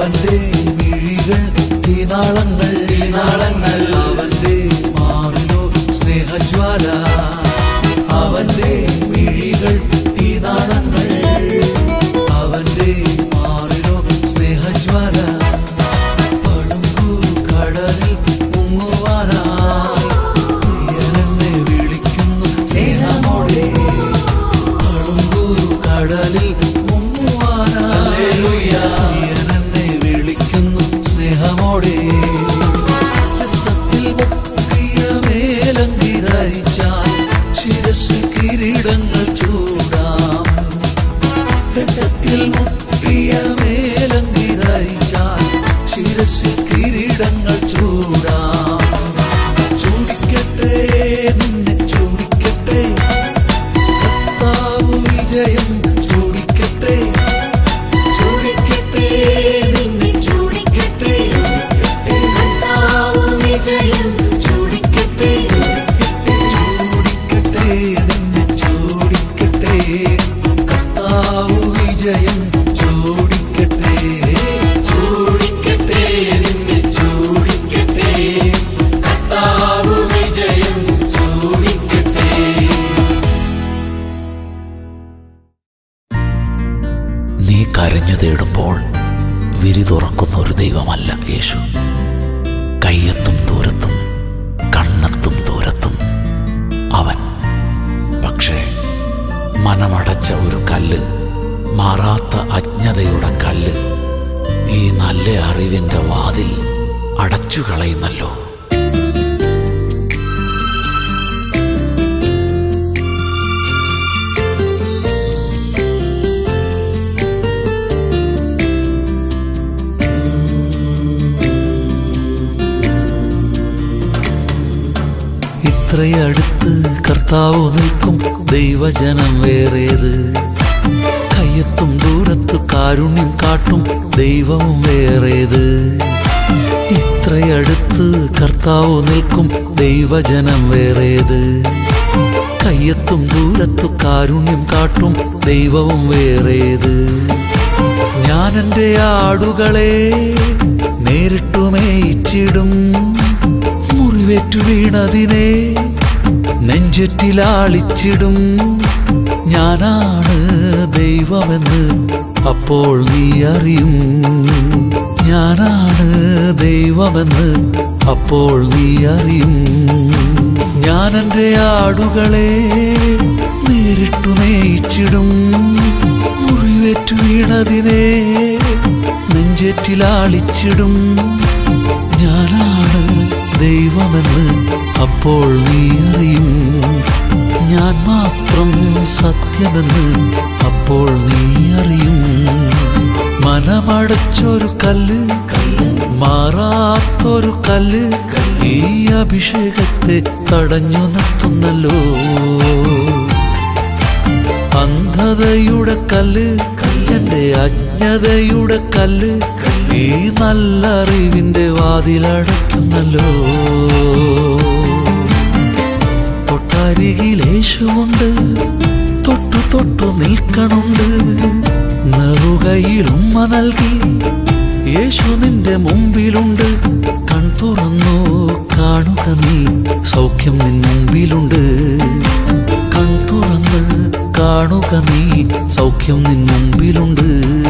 അവന്റെ മിഴികൾ തീനാളങ്ങൾ അവന്റെ മാറിലോ സ്നേഹജ്വാല അവന്റെ മിഴികൾ തീനാളങ്ങൾ അവന്റെ മാറിലോ സ്നേഹജ്വാല പടുങ്കു കടലിൽ മുങ്ങുവാനായി പ്രിയനെന്നെ വിളിക്കുന്നു സ്നേഹമോടെ പടുങ്കു കടലിൽ മുങ്ങുവാനായി പ്രിയനെന്നെ വിളിക്കുന്നു സ്നേഹമോടെ രക്തത്തിൽ മുക്കിയ മേലങ്കി ധരിച്ചാൽ ശിരസ്സിൽ കിരീടങ്ങൾ ചൂടാം രക്തത്തിൽ മുക്കിയ മേലങ്കി ധരിച്ചാൽ ശിരസ്സിൽ കിരീടങ്ങൾ ചൂടാം ചൂടിക്കട്ടെ നിന്നെ ചൂടിക്കട്ടെ കർത്താവ് വിജയം ചൂടിക്കട്ടെ ചൂടിക്കട്ടെ നിന്നെ ചൂടിക്കട്ടെ കർത്താവ് വിജയം ചൂടിക്കട്ടെ ചൂടിക്കട്ടെ നിന്നെ ചൂടിക്കട്ടെ കർത്താവ് വിജയം ചൂടിക്കട്ടെ ചൂടിക്കട്ടെ നിന്നെ ചൂടിക്കട്ടെ കർത്താവ് വിജയം ചൂടിക്കട്ടെ. നീ കരഞ്ഞു തേടുമ്പോൾ വിരി തുറക്കുന്ന ഒരു ദൈവമല്ല യേശു. കയ്യെത്തും ദൂരത്തും കണ്ണെത്തും ദൂരത്തും അവൻ. പക്ഷേ മനമടച്ച ഒരു കല്ല്, മാറാത്ത അജ്ഞതയുടെ കല്ല്, ഈ നല്ല അറിവിൻ്റെ വാതിൽ അടച്ചു കളയുന്നല്ലോ. ഇത്രയടുത്ത് കർത്താവ് നിൽക്കും ദൈവജനം വേറേത്, കയ്യെത്തും ദൂരത്ത് കാരുണ്യം കാട്ടും ദൈവവും വേറേത്. ഇത്രയടുത്ത് കർത്താവ് നിൽക്കും ദൈവജനം വേറേത്, കയ്യെത്തും ദൂരത്ത് കാരുണ്യം കാട്ടും ദൈവവും വേറേത്. ഞാൻ എൻ്റെ ആടുകളെ നേരിട്ടു മേയിച്ചിടും, മുറിവേറ്റു വീണതിനെ നെഞ്ചറ്റിലാളിച്ചിടും. ഞാനാണ് ദൈവമെന്ന് അപ്പോൾ നീ അറിയും, ഞാനാണ് ദൈവമെന്ന് അപ്പോൾ നീ അറിയും. ഞാൻ എൻ്റെ ആടുകളെ നേരിട്ടു മേയിച്ചിടും, മുറിവേറ്റു വീണതിനെ നെഞ്ചറ്റിലാളിച്ചിടും. ഞാനാണ് ദൈവമെന്ന് അപ്പോൾ നീ അറിയും, ഞാൻ മാത്രം സത്യമെന്ന് അപ്പോൾ നീ അറിയും. മനമടച്ചൊരു കല്ല്, മാറാത്തൊരു കല്ല്, ഈ അഭിഷേകത്തെ തടഞ്ഞു നിർത്തുന്നല്ലോ. അന്ധതയുടെ കല്ല്, എൻ്റെ അജ്ഞതയുടെ കല്ല്, ഈ നല്ല അറിവിൻ്റെ വാതിലടയ്ക്കുന്നല്ലോ. തൊട്ടരികിൽ യേശുവുണ്ട്, തൊട്ടു തൊട്ടു നിൽക്കണുണ്ട്. നെറുകയിൽ ഉമ്മ നൽകി യേശു നിന്റെ മുമ്പിലുണ്ട്. കൺ തുറന്നു കാണുക നീ, സൗഖ്യം നിൻ മുമ്പിലുണ്ട്. കൺ തുറന്ന് കാണുക നീ, സൗഖ്യം നിൻ മുമ്പിലുണ്ട്.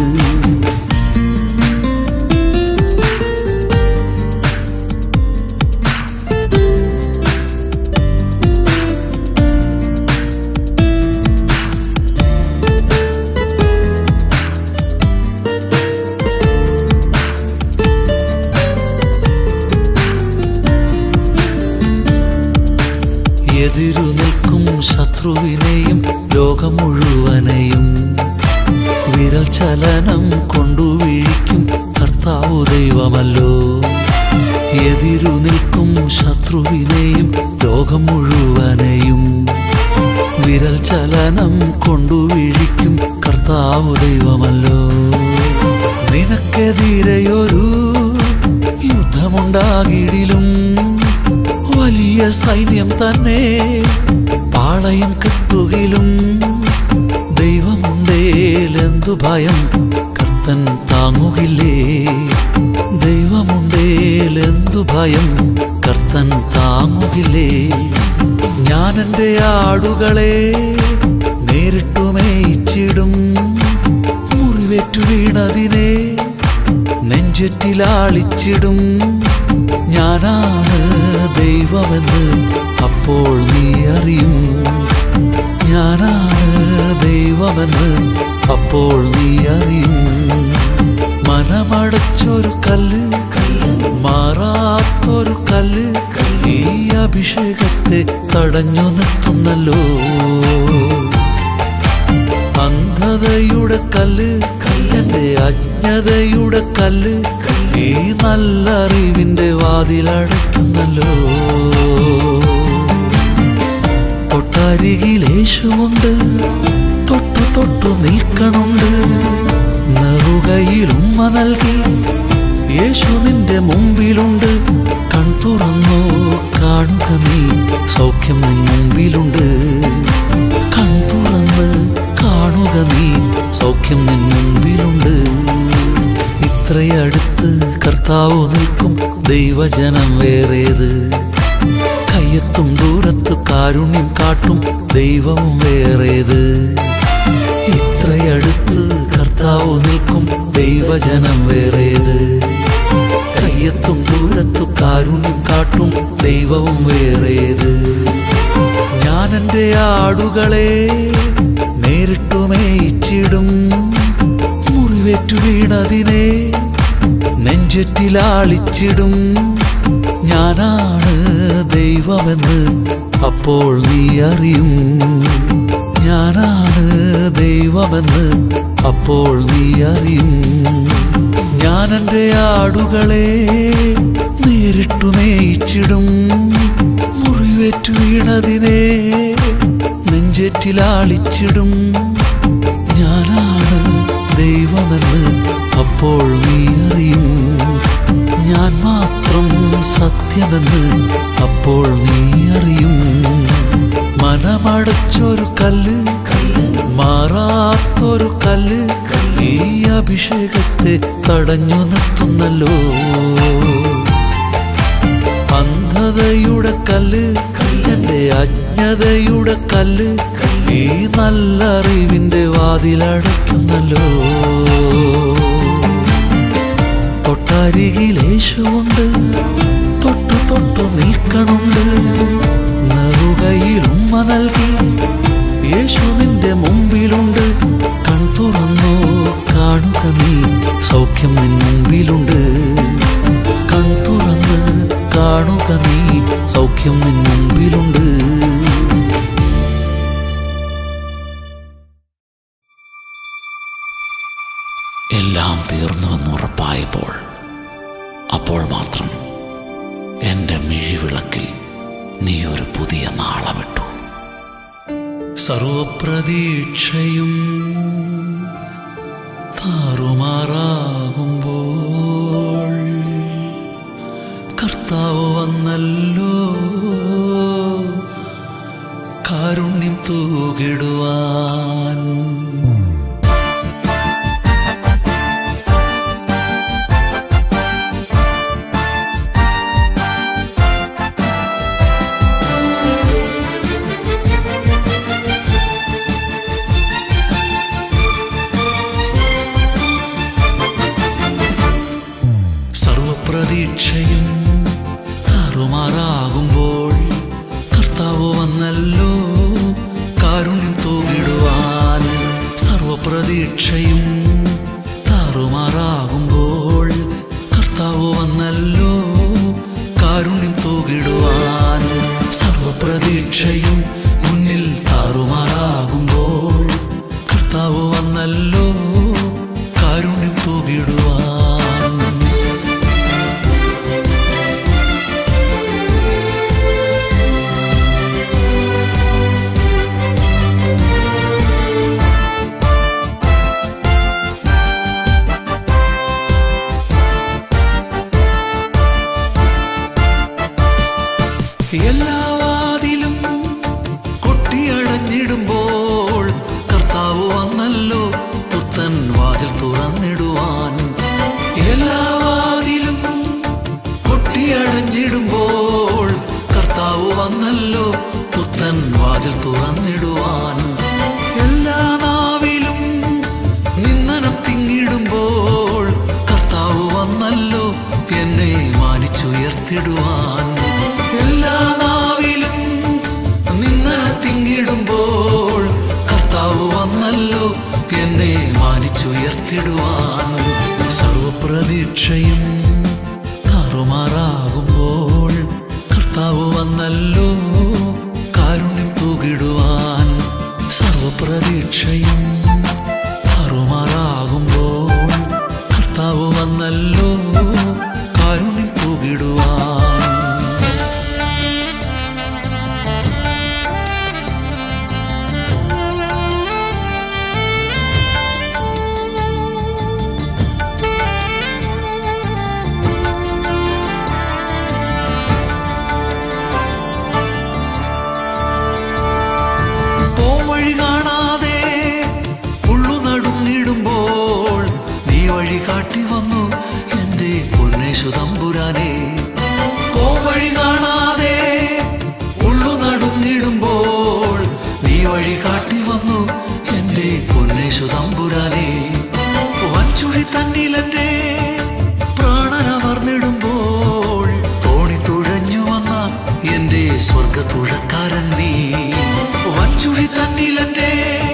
എതിരു നിൽക്കും ശത്രുവിനെയും ലോകം മുഴുവനെയും വിരൽ ചലനം കൊണ്ടു വീഴിക്കും കർത്താവ് ദൈവമല്ലോ. എതിരു നിൽക്കും ശത്രുവിനെയും ലോകം മുഴുവനെയും വിരൽ ചലനം കൊണ്ടു വീഴിക്കും കർത്താവ് ദൈവമല്ലോ. നിനക്കെതിരെയൊരു യുദ്ധമുണ്ടാകിടിലും വലിയ സൈന്യം തന്നെ പാളയം കെട്ടുകിലും ദൈവമുണ്ടേലെന്തു ഭയം, കർത്തൻ താങ്ങുകില്ലേ? ദൈവമുണ്ടേലെന്തു ഭയം, കർത്തൻ താങ്ങുകില്ലേ? ഞാൻ എൻ്റെ ആടുകളെ നേരിട്ടു മേയിച്ചിടും, മുറിവേറ്റു വീണതിനെ നെഞ്ചറ്റിലാളിച്ചിടും. ഞാനാണ് ദൈവമെന്ന് അപ്പോൾ നീ അറിയും. ഞാനാണ് ദൈവമെന്ന് അപ്പോൾ നീ അറിയും. മനമടച്ചൊരു കല്ല്, മാറാത്തൊരു കല്ല്, ഈ അഭിഷേകത്തെ തടഞ്ഞു നിർത്തുന്നല്ലോ. അന്ധതയുടെ കല്ല്, എന്റെ അജ്ഞതയുടെ കല്ല്, ഈ നല്ല അറിവിന്റെ വാതിലടയ്ക്കുന്നല്ലോ. തൊട്ടരികിൽ യേശുവുണ്ട്, തൊട്ടു തൊട്ടു നിൽക്കണുണ്ട്. നെറുകയിൽ ഉമ്മ നൽകി യേശു നിന്റെ മുമ്പിലുണ്ട്. കൺ തുറന്നു കാണുക നീ, സൗഖ്യം നിൻ മുമ്പിലുണ്ട്. കൺ തുറന്ന് കാണുക നീ, സൗഖ്യം നിൻ മുമ്പിലുണ്ട്. ഇത്രയടുത്ത് കർത്താവ് നിൽക്കും ദൈവജനം വേറേത്? കയ്യെത്തും ദൂരത്ത് കാരുണ്യം കാട്ടും ദൈവവും വേറേത്? ഇത്രയടുത്ത് കർത്താവ് നിൽക്കും ദൈവജനം വേറേത്? കയ്യെത്തും ദൂരത്ത് കാരുണ്യം കാട്ടും ദൈവവും വേറേത്? ഞാൻ എൻ്റെ ആടുകളെ നേരിട്ടു മേയിച്ചിടും, മുറിവേറ്റു വീണതിനെ നെഞ്ചറ്റിലാളിച്ചിടും. ഞാനാണ് ദൈവമെന്ന് അപ്പോൾ നീ അറിയും. ഞാനാണ് ദൈവമെന്ന് അപ്പോൾ നീ അറിയും. ഞാൻ എൻ്റെ ആടുകളെ നേരിട്ടു മേയിച്ചിടും, മുറിവേറ്റു വീണതിനെ നെഞ്ചേറ്റിലാളിച്ചിടും. ഞാനാണ് ദൈവമെന്ന് അപ്പോൾ നീ അറിയും. ഞാൻ മാത്രം സത്യമെന്ന് അപ്പോൾ നീ അറിയും. മനമടച്ചൊരു കല്ല്, മാറാത്തൊരു കല്ല്, ഈ അഭിഷേകത്തെ തടഞ്ഞു നിർത്തുന്നല്ലോ. അന്ധതയുടെ കല്ല്, എന്റെ അജ്ഞതയുടെ കല്ല്, ഈ നല്ല അറിവിന്റെ വാതിലടയ്ക്കുന്നല്ലോ. തൊട്ടരികിൽ യേശുവുണ്ട്, തൊട്ടു തൊട്ടു നിൽക്കണുണ്ട്. നെറുകയിൽ ഉമ്മ നൽകി യേശു നിന്റെ മുമ്പിലുണ്ട്. കൺ തുറന്നു കാണുക നീ, സൗഖ്യം നിൻ മുമ്പിലുണ്ട്. കൺ തുറന്ന് കാണുക നീ, സൗഖ്യം നിൻ മുമ്പിലുണ്ട്. എല്ലാം തീർന്നുവെന്ന് ഉറപ്പായപ്പോൾ അപ്പോൾ മാത്രം എൻ്റെ മിഴിവിളക്കിൽ നീ ഒരു പുതിയ നാളമിട്ടു. സർവപ്രതീക്ഷയും താറുമാറാകുമ്പോൾ കർത്താവ് വന്നല്ലോ കാരുണ്യം തൂകിടുവാൻ. സർവപ്രതീക്ഷയും താറുമാറാകുമ്പോൾ കർത്താവ് വന്നല്ലോ കാരുണ്യം തൂകിടുവാൻ. സർവപ്രതീക്ഷയും താറുമാറാകുമ്പോൾ കർത്താവ് വന്നല്ലോ കാരുണ്യം തൂകിടുവാൻ. സർവപ്രതീക്ഷയും മുന്നിൽ താറുമാറാകുമ്പോൾ കർത്താവ് വന്നല്ലോ കാരുണ്യം തൂകിടുവാൻ. തുറന്നിടുവാൻ. എല്ലാ നാവിലും നിന്ദനം തിങ്ങിടുമ്പോൾ കർത്താവ് വന്നല്ലോ എന്നെ മാനിച്ചുയർത്തിടുവാൻ. എല്ലാ നാവിലും നിന്ദനം തിങ്ങിടുമ്പോൾ കർത്താവ് വന്നല്ലോ എന്നെ മാനിച്ചുയർത്തിടുവാൻ. സർവപ്രതീക്ഷയും താറുമാറാകുമ്പോൾ കർത്താവ് വന്നല്ലോ കാരുണ്യം തൂകിടുവാൻ. സർവപ്രതീക്ഷയും താറുമാറാകുമ്പോൾ കർത്താവ് വന്നല്ലോ കാരുണ്യം തൂകിടുവാൻ. വഴി കാണാതെ ഉള്ളു നടുങ്ങിടുമ്പോൾ നീ വഴി കാട്ടി വന്നു എൻ്റെ പൊന്നേശു തമ്പുരാനെ. വഴി കാണാതെ ഉള്ളു നടുങ്ങിടുമ്പോൾ നീ വഴി കാട്ടി വന്നു എൻ്റെ പൊന്നേശു തമ്പുരാനെ. വൻചുഴി തന്നിലെൻ്റെ പ്രാണനമർന്നിടുമ്പോൾ തോണി തുഴഞ്ഞു വന്ന എൻ്റെ സ്വർഗത്തുഴക്കാരൻ നീ. വൻചുഴി തന്നിലെൻ്റെ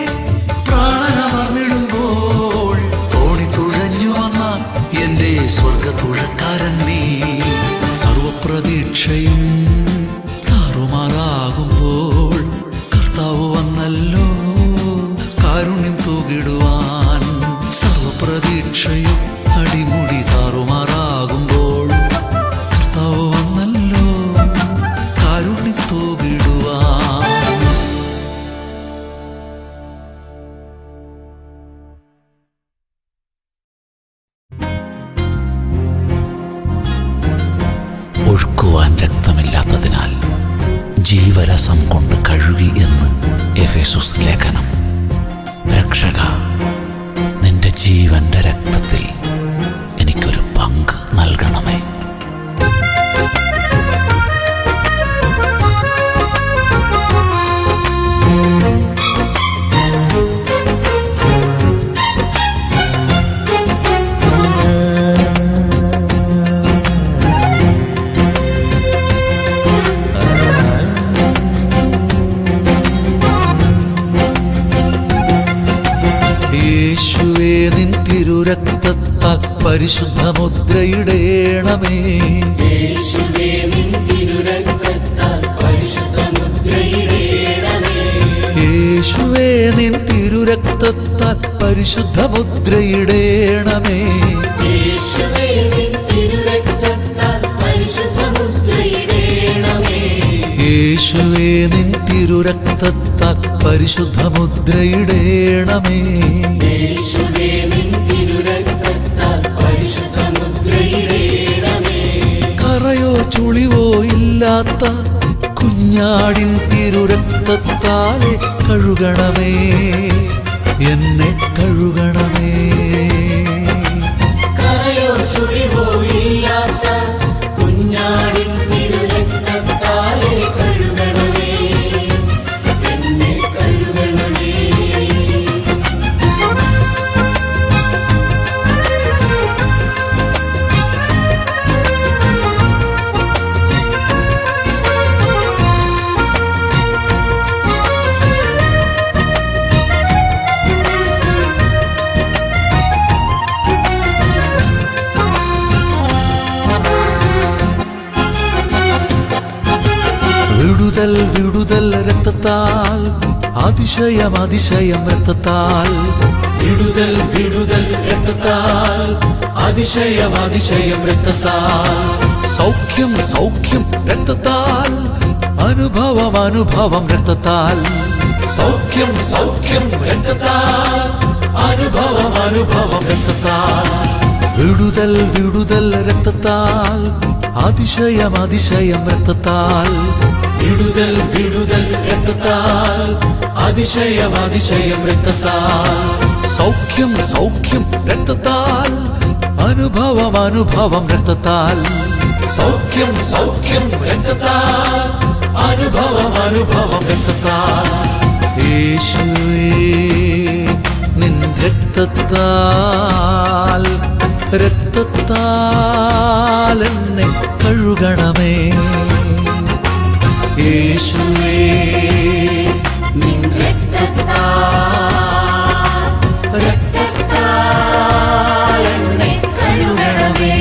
പ്രാണനമർന്നിടുമ്പോൾ തോണി തുഴഞ്ഞു വന്ന എൻ്റെ സ്വർഗത്തുഴക്കാരൻ നീ. സർവപ്രതീക്ഷയും താറുമാറാകുമ്പോൾ കർത്താവ് വന്നല്ലോ കാരുണ്യം തൂകിടുവാൻ. സർവപ്രതീക്ഷയും അടിമുടി താറുമാറാകുമ്പോൾ കർത്താവ് വന്നല്ലോ കാരുണ്യം തൂകിടുവാൻ. ഒഴുക്കുവാൻ രക്തമില്ലാത്തതിനാൽ ജീവരസം കൊണ്ട് കഴുകി എന്ന് എഫേസുസ് ലേഖനം. രക്ഷക, നിന്റെ ജീവന്റെ രക്തത്തിൽ എനിക്കൊരു പങ്ക് നൽകണമേ. യേശുവേ നിൻ തിരുരക്തത്താൽ പരിശുദ്ധ മുദ്രയിടേണമേ. യേശുവേ നിൻ തിരുരക്തത്താൽ പരിശുദ്ധ മുദ്രയിടേണമേ. യേശുവേ നിൻ തിരുരക്തത്താൽ പരിശുദ്ധ മുദ്രയിടേണമേ. യേശുവേ നിൻ തിരുരക്തത്താൽ പരിശുദ്ധ മുദ്രയിടേണമേ. യേശുവേ നിൻ തിരുരക്തത്താൽ പരിശുദ്ധ മുദ്രയിടേണമേ. യേശുവേ നിൻ തിരുരക്തത്താൽ പരിശുദ്ധ മുദ്രയിടേണമേ. കറയോ ചുളിവോ ഇല്ലാത്ത കുഞ്ഞാടിൻ തിരുരക്തത്താലെ കഴുകണമേ, എന്നെ കഴുകണമേ. കറയോ ചുളിവോ ഇല്ലാത്ത കുഞ്ഞാടിൻ തിരുരക്തത്താലെ കഴുകണമേ, എന്നെ കഴുകണമേ. വിടുതൽ വിടുതൽ രക്തത്താൽ, അതിശയം അതിശയം രക്തത്താൽ. വിടുതൽ വിടുതൽ രക്തത്താൽ, അതിശയം അതിശയം രക്തത്താൽ. സൗഖ്യം സൗഖ്യം രക്തത്താൽ, അനുഭവം അനുഭവം രക്തത്താൽ. സൗഖ്യം സൗഖ്യം രക്തത്താൽ, അനുഭവം അനുഭവം രക്തത്താൽ. വിടുതൽ വിടുതൽ രക്തത്താൽ, അതിശയം അതിശയം രക്തത്താൽ. വിടുതൽ വിടുതൽ രക്തത്താൽ, അതിശയം അതിശയം രക്തത്താൽ. സൗഖ്യം സൗഖ്യം രക്തത്താൽ, അനുഭവം അനുഭവം രക്തത്താൽ. സൗഖ്യം സൗഖ്യം രക്തത്താൽ, അനുഭവം അനുഭവം രക്തത്താൽ. യേശുവേ നിൻ രക്തത്താൽ രക്തത്താൽ എന്നെ കഴുകണമേ. യേശുവേ നിൻ രക്തത്താൽ രക്തത്താൽ എന്നെ കഴുകണമേ.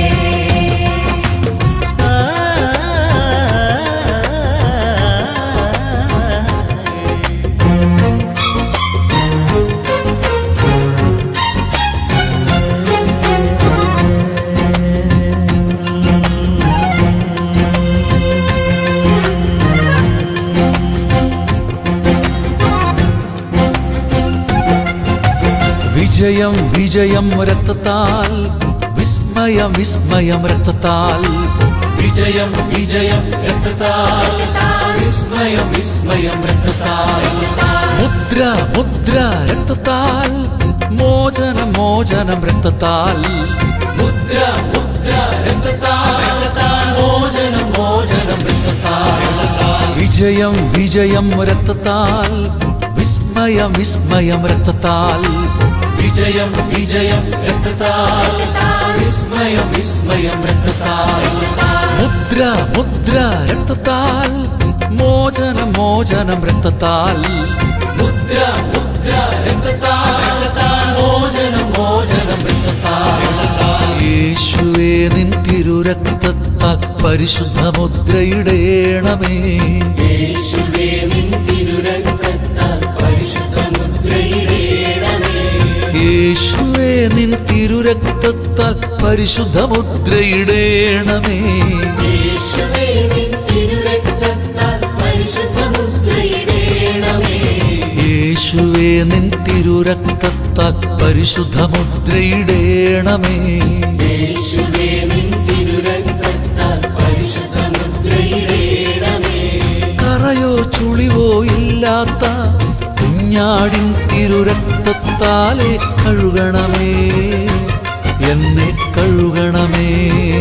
വിജയം വിജയം രക്തത്താൽ വിസ്മയം വിസ്മയം രക്തത്താൽ. വിജയം വിജയം രക്തത്താൽ വിസ്മയം വിസ്മയം രക്തത്താൽ. മുദ്ര മുദ്ര രക്തത്താൽ മോചനം മോചനം രക്തത്താൽ. മുദ്ര മുദ്ര രക്തത്താൽ മോചനം മോചനം രക്തത്താൽ. വിജയം വിജയം രക്തത്താൽ വിസ്മയം വിസ്മയം രക്തത്താൽ. വിജയം വിജയം രക്തത്താൽ വിസ്മയം വിസ്മയം രക്തത്താൽ. മുദ്ര മുദ്ര രക്തത്താൽ മോചനം മോചനം രക്തത്താൽ. മുദ്ര മുദ്ര രക്തത്താൽ മോചനം മോചനം രക്തത്താൽ. യേശുവേ നിൻ തിരുരക്തത്താൽ പരിശുദ്ധ മുദ്രയിടേണമേ. യേശുവേ നിൻ തിരുരക്തത്താൽ പരിശുദ്ധ മുദ്രയിടേണമേ. യേശുവേ നിൻ തിരുരക്തത്താൽ പരിശുദ്ധ മുദ്രയിടേണമേ. യേശുവേ നിൻ തിരുരക്തത്താൽ പരിശുദ്ധ മുദ്രയിടേണമേ. യേശുവേ നിൻ തിരുരക്തത്താൽ പരിശുദ്ധ മുദ്രയിടേണമേ. യേശുവേ നിൻ തിരുരക്തത്താൽ പരിശുദ്ധ മുദ്രയിടേണമേ. കറയോ ചുളിവോ ഇല്ലാത്ത കുഞ്ഞാടിൻ തിരുരക്തത്താലെ കഴുകണമേ എന്നെ കഴുകണമേ.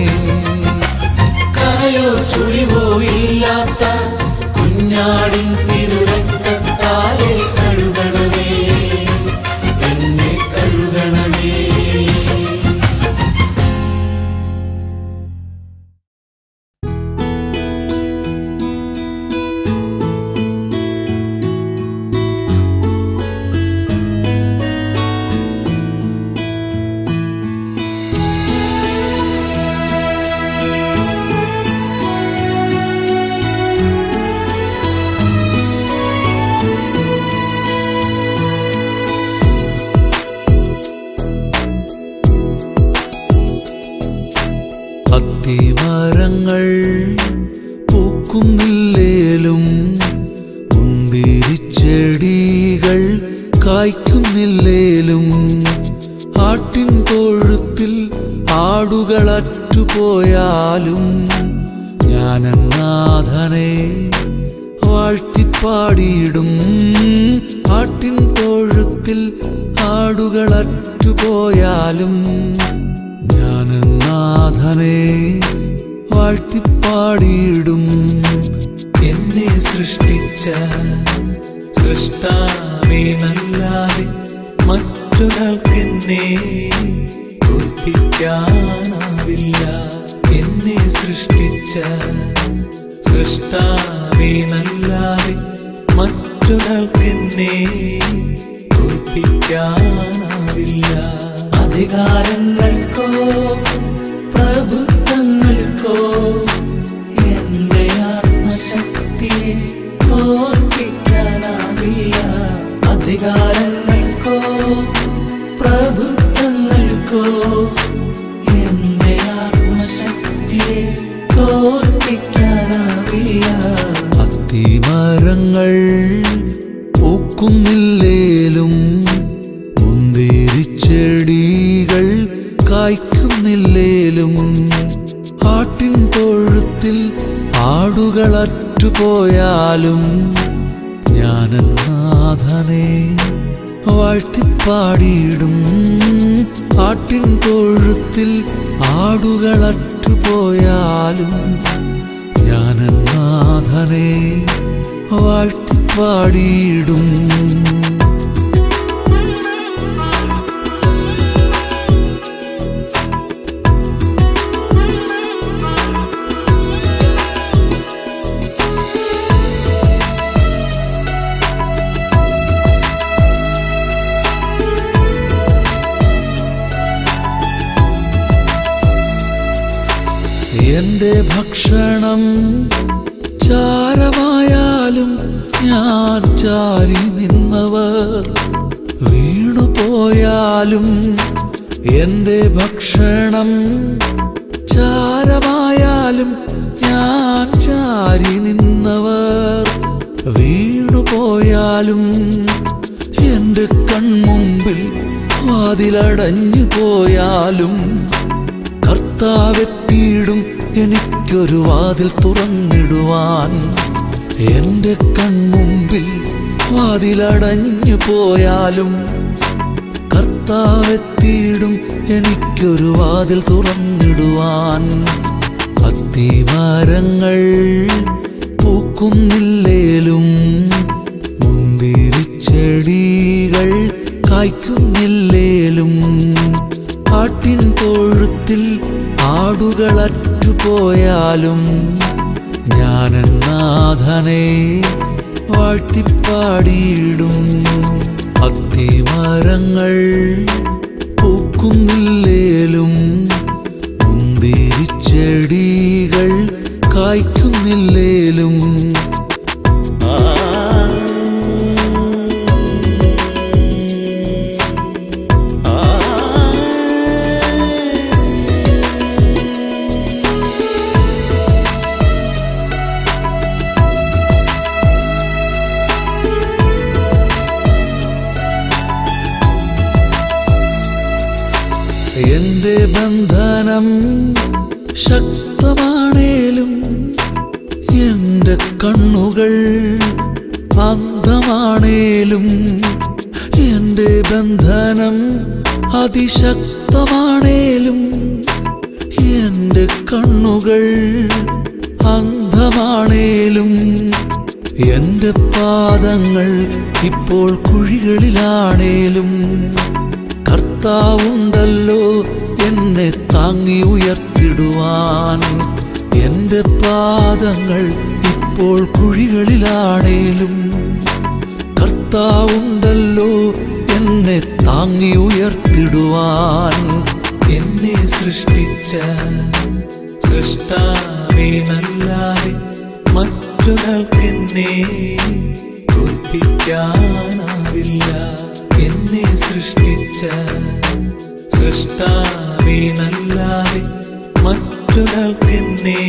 കറയോ ചുളിവോ ഇല്ലാത്ത കുഞ്ഞാടിൻ തിരുരക്തത്താലെ കഴുകണമേ എന്നെ കഴുകണമേ. അത്തിമരങ്ങൾ പൂക്കുന്നില്ലേലും മുന്തിരിച്ചെടികൾ കായ്ക്കുന്നില്ലേലും ആട്ടിൻ തൊഴുത്തിൽ ആടുകൾ അറ്റുപോയാലും ഞാനെൻ നാഥനെ വാഴ്ത്തിപ്പാടിയിടും. ആട്ടിൻ തൊഴുത്തിൽ ആടുകൾ അറ്റുപോയാലും ഞാനെൻ നാഥനെ വാഴ്ത്തിപ്പാടിയിടും. എന്നെ സൃഷ്ടിച്ച സൃഷ്ടാവിനല്ലാതെ മറ്റൊരാൾക്കെന്നെ തോൽപ്പിക്കാനാവില്ല. എന്നെ സൃഷ്ടിച്ച സൃഷ്ടാവിനല്ലാതെ മറ്റൊരാൾക്കെന്നെ തോൽപ്പിക്കാനാവില്ല. അധികാരങ്ങൾക്കോ പ്രഭുത്വങ്ങൾക്കോ എന്റെ ആത്മശക്തിയെ തോൽപ്പിക്കാനാവില്ല. അധികാരങ്ങൾക്കോ പ്രഭുത്വങ്ങൾക്കോ എന്റെ ആത്മശക്തിയെ തോൽപ്പിക്കാനാവില്ല. അത്തിമരങ്ങൾ പൂക്കുന്നില്ലേലും മുന്തിരിച്ചെടികൾ കായ്ക്കുന്നില്ലേലും ആട്ടിൻ തൊഴുത്തിൽ ആടുകൾ അറ്റുപോയാലും ഞാനെൻ നാഥനെ വാഴ്ത്തിപ്പാടിയിടും. ആട്ടിൻ തൊഴുത്തിൽ ആടുകൾ അറ്റുപോയാലും ഞാനെൻ നാഥനെ വാഴ്ത്തിപ്പാടിയിടും. എന്റെ ഭക്ഷണം ചാരമായാലും ഞാൻ ചാരി നിന്നവർ വീണുപോയാലും, എന്റെ ഭക്ഷണം ചാരമായാലും ഞാൻ ചാരി നിന്നവർ വീണുപോയാലും, എന്റെ കൺമുമ്പിൽ വാതിലടഞ്ഞു പോയാലും കർത്താവെത്തിയിടും എനിക്കൊരു വാതിൽ തുറന്നിടുവാൻ. എന്റെ കൺമുമ്പിൽ വാതിലടഞ്ഞു പോയാലും കർത്താവെത്തിയിടും എനിക്കൊരു വാതിൽ തുറന്നിടുവാൻ. അത്തിമരങ്ങൾ പൂക്കുന്നില്ലേലും മുന്തിരിച്ചെടികൾ കായ്ക്കുന്നില്ലേലും, ആട്ടിൻ തൊഴുത്തിൽ ആടുകളറ്റുപോയാലും ഞാനെൻ നാഥനെ വാഴ്ത്തിപ്പാടിയിടും. അത്തിമരങ്ങൾ പൂക്കുന്നില്ലേലും മുന്തിരിച്ചെടികൾ കായ്ക്കുന്നില്ലേലും, എന്റെ ബന്ധനം ശക്തമാണേലും എന്റെ കണ്ണുകൾ അന്ധമാണേലും, എന്റെ ബന്ധനം അതിശക്തമാണേലും എന്റെ കണ്ണുകൾ അന്ധമാണേലും, എന്റെ പാദങ്ങൾ ഇപ്പോൾ കുഴികളിലാണേലും കർത്താവുണ്ടല്ലോ എന്നെ താങ്ങി ഉയർത്തിടുവാൻ. എന്റെ പാദങ്ങൾ ഇപ്പോൾ കുഴികളിലാണേലും കർത്താവുണ്ടല്ലോ എന്നെ താങ്ങി ഉയർത്തിടുവാൻ. എന്നെ സൃഷ്ടിച്ച സൃഷ്ടാവിനല്ലാതെ മറ്റൊരാൾക്കെന്നെ തോൽപ്പിക്കാനാവില്ല. എന്നെ സൃഷ്ടിച്ച സൃഷ്ടാവിനല്ലാതെ മറ്റൊരാൾക്കെന്നെ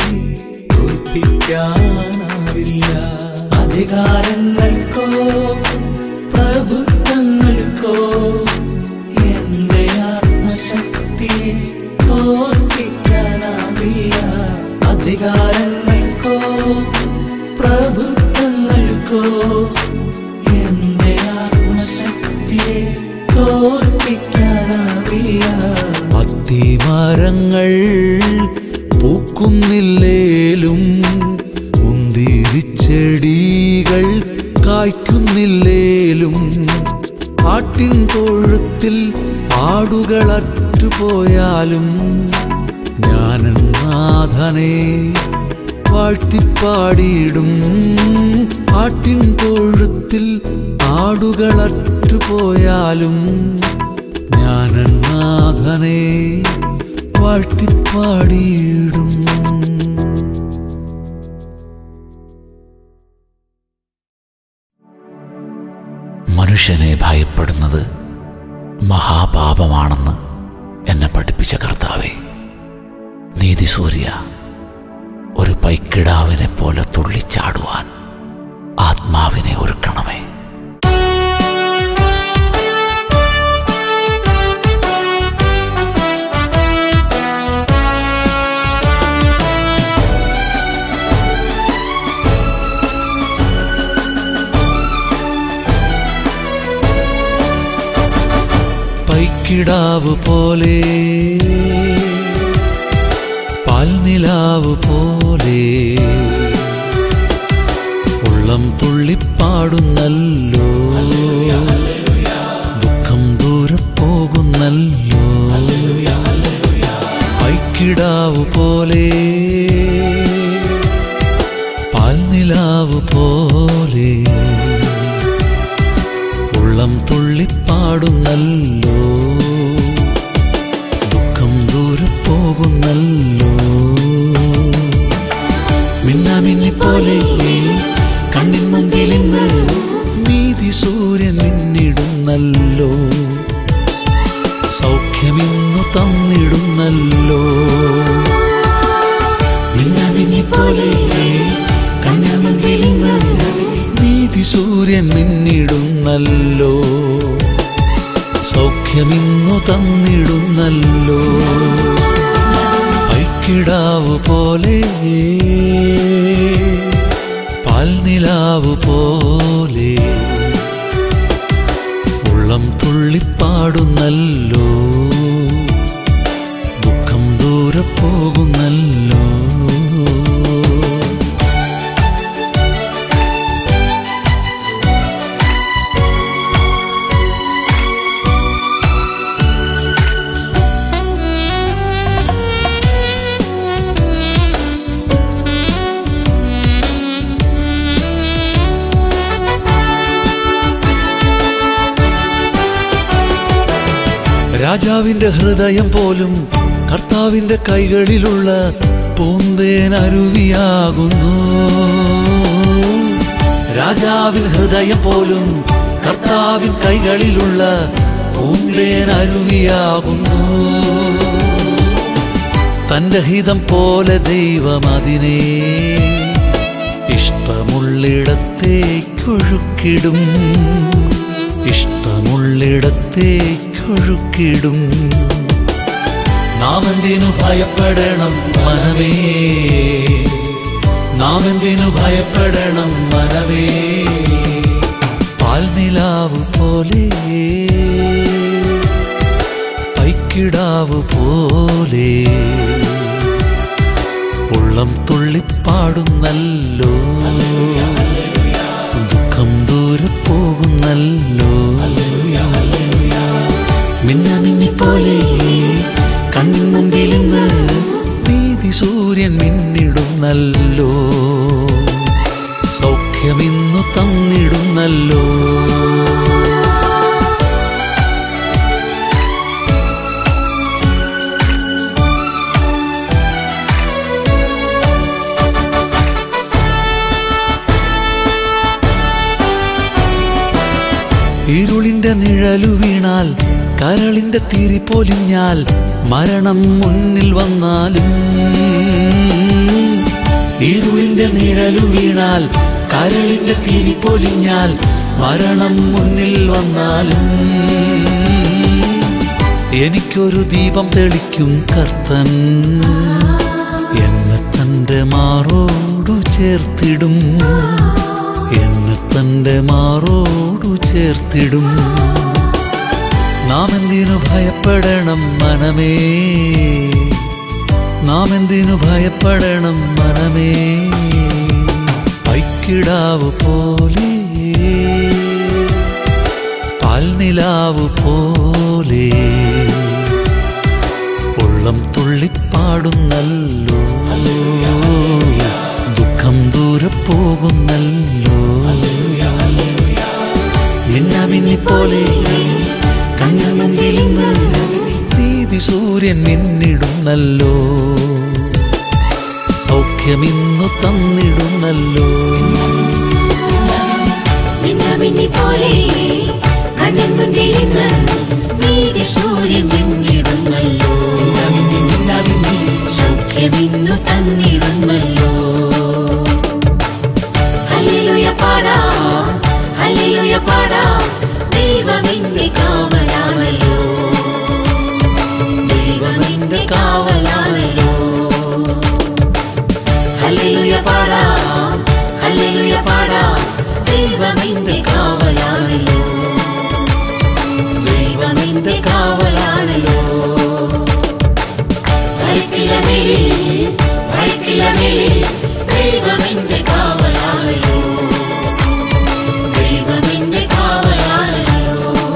തോൽപ്പിക്കാനാവില്ല. അധികാരങ്ങൾക്കോ പ്രഭുത്വങ്ങൾക്കോ എന്റെ ആത്മശക്തിയെ തോൽപ്പിക്കാനാവില്ല. അധികാരങ്ങൾക്കോ പ്രഭുത്വങ്ങൾക്കോ എന്റെ ആത്മശക്തിയെ തോൽപ്പിക്കാനാവില്ല. അത്തിമരങ്ങൾ പൂക്കുന്നില്ലേലും മുന്തിരിച്ചെടികൾ കായ്ക്കുന്നില്ലേലും, ആട്ടിൻ തൊഴുത്തിൽ ആടുകളറ്റുപോയാലും ഞാനെൻ നാഥനെ വാഴ്ത്തിപ്പാടിയിടും. ആട്ടിൻ തൊഴുത്തിൽ ആടുകളറ്റുപോയാലും ഞാനെൻ നാഥനെ വാഴ്ത്തിപ്പാടിയിടും. മനുഷ്യനെ ഭയപ്പെടുന്നത് മഹാപാപമാണെന്ന് എന്നെ പഠിപ്പിച്ച കർത്താവേ, നീതിസൂര്യ ഒരു പൈക്കിടാവിനെ പോലെ തുള്ളിച്ചാടുവാൻ ആത്മാവിനെ ഒരുക്കണമേ. പൈക്കിടാവ് പോലെ പാൽനിലാവ് പോലെ പോലെ ഉള്ളം തുള്ളിപ്പാടുന്നല്ലോ, ദുഃഖം ദൂരെ പോകുന്നല്ലോ. പൈക്കിടാവു പോലെ പാൽനിലാവു പോലെ ഉള്ളം തുള്ളിപ്പാടുന്നല്ലോ, ദുഃഖം ദൂരെ പോകുന്നല്ലോ. മിന്നാമിന്നിപ്പോലെ കണ്ണിൻ മുമ്പിൽ ഇന്ന് നീതി സൂര്യൻ മിന്നിടുന്നല്ലോ, സൗഖ്യമിന്നു തന്നിടുന്നല്ലോ. മിന്നാമിന്നിപ്പോലെ കണ്ണിൻ മുമ്പിൽ ഇന്ന് നീതി സൂര്യൻ മിന്നിടുന്നല്ലോ, സൗഖ്യമിന്നു തന്നിടുന്നല്ലോ. പൈക്കിടാവു പോലെ പാൽനിലാവു പോലെ ഉള്ളം തുള്ളിപ്പാടുന്നല്ലോ, ദുഃഖം ദൂരെ പോകുന്നല്ലോ. രാജാവിന്റെ ഹൃദയം പോലും കർത്താവിന്റെ കൈകളിലുള്ള പൂന്തേൻ അരുവിയാകുന്നു. രാജാവിൻ ഹൃദയം പോലും കർത്താവിൻ കൈകളിലുള്ള പൂന്തേൻ അരുവിയാകുന്നു. തന്റെ ഹിതം പോലെ ദൈവം അതിനെ ഇഷ്ടമുള്ളിടത്തേക്കൊഴുക്കിടും, ഇഷ്ടമുള്ളിടത്തേക്കൊഴുക്കിടും. നാം എന്തിനു ഭയപ്പെടണം മനമേ, നാം എന്തിനു ഭയപ്പെടണം മനമേ. പാൽനിലാവു പോലെ പൈക്കിടാവു പോലെ ഉള്ളം തുള്ളിപ്പാടുന്നല്ലോ, ദുഃഖം ദൂരെ പോകുന്നല്ലോ. മിന്നാമിന്നിപ്പോലെ കണ്ണിൻ മുമ്പിൽ ഇന്ന് നീതി സൂര്യൻ മിന്നിടുന്നല്ലോ, സൗഖ്യമിന്നു തന്നിടുന്നല്ലോ. ഇരുളിന്റെ നിഴലു വീണാൽ കരളിന്റെ തിരി പൊലിഞ്ഞാൽ മരണം മുന്നിൽ വന്നാലും, ഇരുളിന്റെ നിഴലു വീണാൽ കരളിന്റെ തിരി പൊലിഞ്ഞാൽ മരണം മുന്നിൽ വന്നാലും, എനിക്കൊരു ദീപം തെളിക്കും കർത്തൻ, എന്നെ തന്റെ മാറോടു ചേർത്തിടും, എന്നെ തന്റെ മാറോടു ചേർത്തിടും. നാം എന്തിനു ഭയപ്പെടണം മനമേ, നാം എന്തിനു ഭയപ്പെടണം മനമേ. പൈക്കിടാവു പോലെ പാൽനിലാവു പോലെ ഉള്ളം തുള്ളിപ്പാടുന്നല്ലോ, ദുഃഖം ദൂരെ പോകുന്നല്ലോ. മിന്നാമിന്നിപ്പോലെ കണ്ണിൻ മുമ്പിൽ ഇന്ന് നീതി സൂര്യൻ മിന്നിടുന്നല്ലോ, സൗഖ്യമിന്നു തന്നിടുന്നല്ലോ. മിന്നാമിന്നിപ്പോലെ കണ്ണിൻ മുമ്പിൽ ഇന്ന് നീതി സൂര്യൻ മിന്നിടുന്നല്ലോ, സൗഖ്യമിന്നു തന്നിടുന്നല്ലോ. ഹല്ലേലൂയ പാടാം, ഹല്ലേലൂയ പാടാം, ദൈവമെന്റെ കാവലാണല്ലോ, ദൈവമെന്റെ കാവലാണല്ലോ. ഹല്ലേലൂയ പാടാം, ഹല്ലേലൂയ പാടാം, ദൈവമെന്റെ കാവലാണല്ലോ, ദൈവമെന്റെ കാവലാണല്ലോ. ഭയക്കില്ല മേലിൽ, ഭയക്കില്ല മഹിളമേൽ ദൈവമെന്റെ കാവലാണല്ലോ, ദൈവമെന്റെ കാവലാണല്ലോ.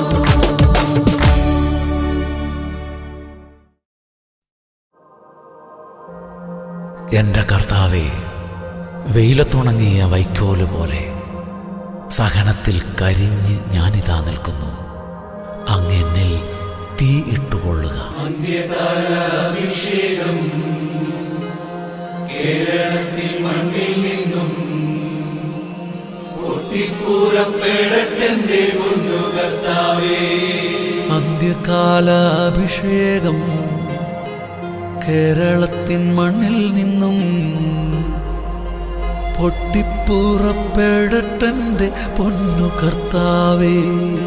എൻ്റെ കർത്താവേ, വെയിലത്തുണങ്ങിയ വൈക്കോല് പോലെ സഹനത്തിൽ കരിഞ്ഞ് ഞാനിതാ നിൽക്കുന്നു. അങ്ങ് എന്നിൽ തീ ഇട്ടുകൊള്ളുക. അന്ത്യകാലാഭിഷേകം കേരളത്തിൽ മണ്ണിൽ നിന്നും പൊട്ടിപ്പൂരപ്പെടട്ടെന്റെ പൊന്നു കർത്താവേ. അന്ത്യകാല അഭിഷേകം കേരളത്തിൻ മണ്ണിൽ നിന്നും പൊട്ടിപ്പുറപ്പെടട്ടെന്റെ പൊന്നു കർത്താവേ.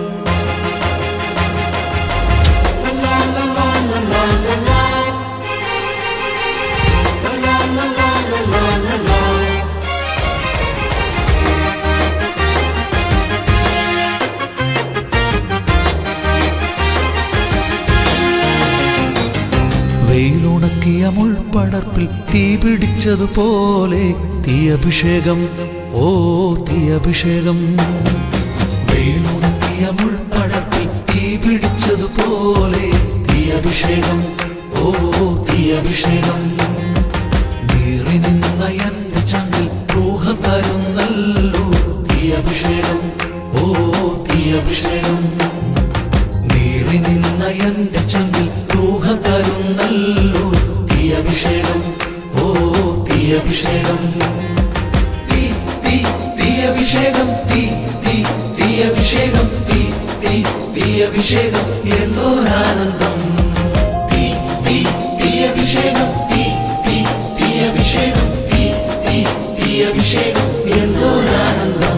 വെയിലുണക്കിയ മുൾപ്പടർപ്പിൽ തീ പിടിച്ചതുപോലെ തീയഭിഷേകം, ഓ തീയഭിഷേകം. വെയിലുണക്കിയ മുൾപ്പടർപ്പിൽ തീ പിടിച്ചതുപോലെ തീയഭിഷേകം, ഓ തീയഭിഷേകം. നീറി നിന്ന എന്റെ ചങ്കിൽ രൂഹ തരുന്നല്ലോ തീയഭിഷേകം, ഓ തീയഭിഷേകം. നീറി നിന്ന എന്റെ ചങ്കിൽ രൂഹ തരുന്നല്ലോ തീയഭിഷേകം, ഓ തീയഭിഷേകം. തീ തീ തീയഭിഷേകം, തീ തീ തീയഭിഷേകം, തീ തീ തീയഭിഷേകം. എന്തോരാനന്ദം. തീ തീ തീയഭിഷേകം, തീ തീ തീയഭിഷേകം, തീ തീ തീയഭിഷേകം. എന്തോരാനന്ദം.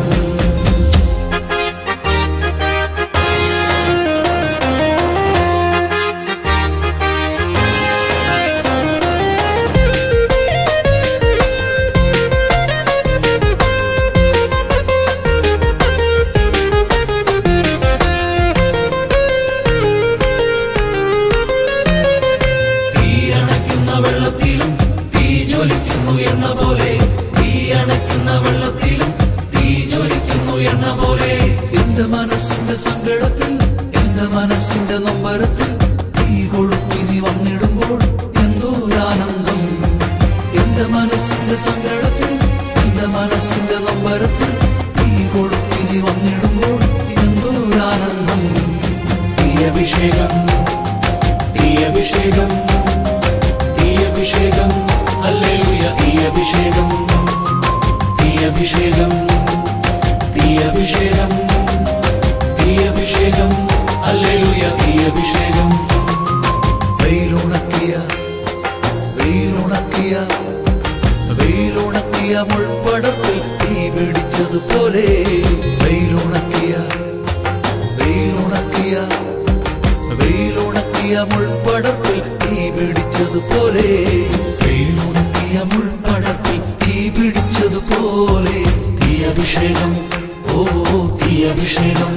വെള്ളത്തിലും തീ ജ്വലിക്കുന്നു എന്ന പോലെ, തീ അണയ്ക്കുന്ന വെള്ളത്തിലും തീ ജ്വലിക്കുന്നു എന്ന പോലെ. എന്റെ മനസ്സിന്റെ സങ്കടത്തിൽ, എന്റെ മനസ്സിന്റെ നൊമ്പരത്തിൽ തീ കൊളുത്തി നീ വന്നിടുമ്പോൾ എന്തോരാനന്ദം. എന്റെ മനസ്സിന്റെ സങ്കടത്തിൽ, എന്റെ മനസ്സിന്റെ നൊമ്പരത്തിൽ തീ കൊളുത്തി നീ വന്നിടുമ്പോൾ എന്തോരാനന്ദം. തീയഭിഷേകം, തീയഭിഷേകം, തീയഭിഷേകം, ഹല്ലേലൂയ. തീയഭിഷേകം, തീയഭിഷേകം, തീയഭിഷേകം, തീയഭിഷേകം, ഹല്ലേലൂയ. തീയഭിഷേകം. വെയിലുണക്കിയ, വെയിലുണക്കിയ, വെയിലുണക്കിയ മുൾപ്പടർപ്പിൽ തീ പിടിച്ചതുപോലെ. വെയിലുണക്കിയ, വെയിലുണക്കിയ, വെയിലുണക്കിയ മുൾപ്പടർപ്പിൽ തീ പിടിച്ചതുപോലെ. വെയിലുണക്കിയ മുൾപ്പടർപ്പിൽ തീ പിടിച്ചതുപോലെ തീയഭിഷേകം, ഓ തീയഭിഷേകം.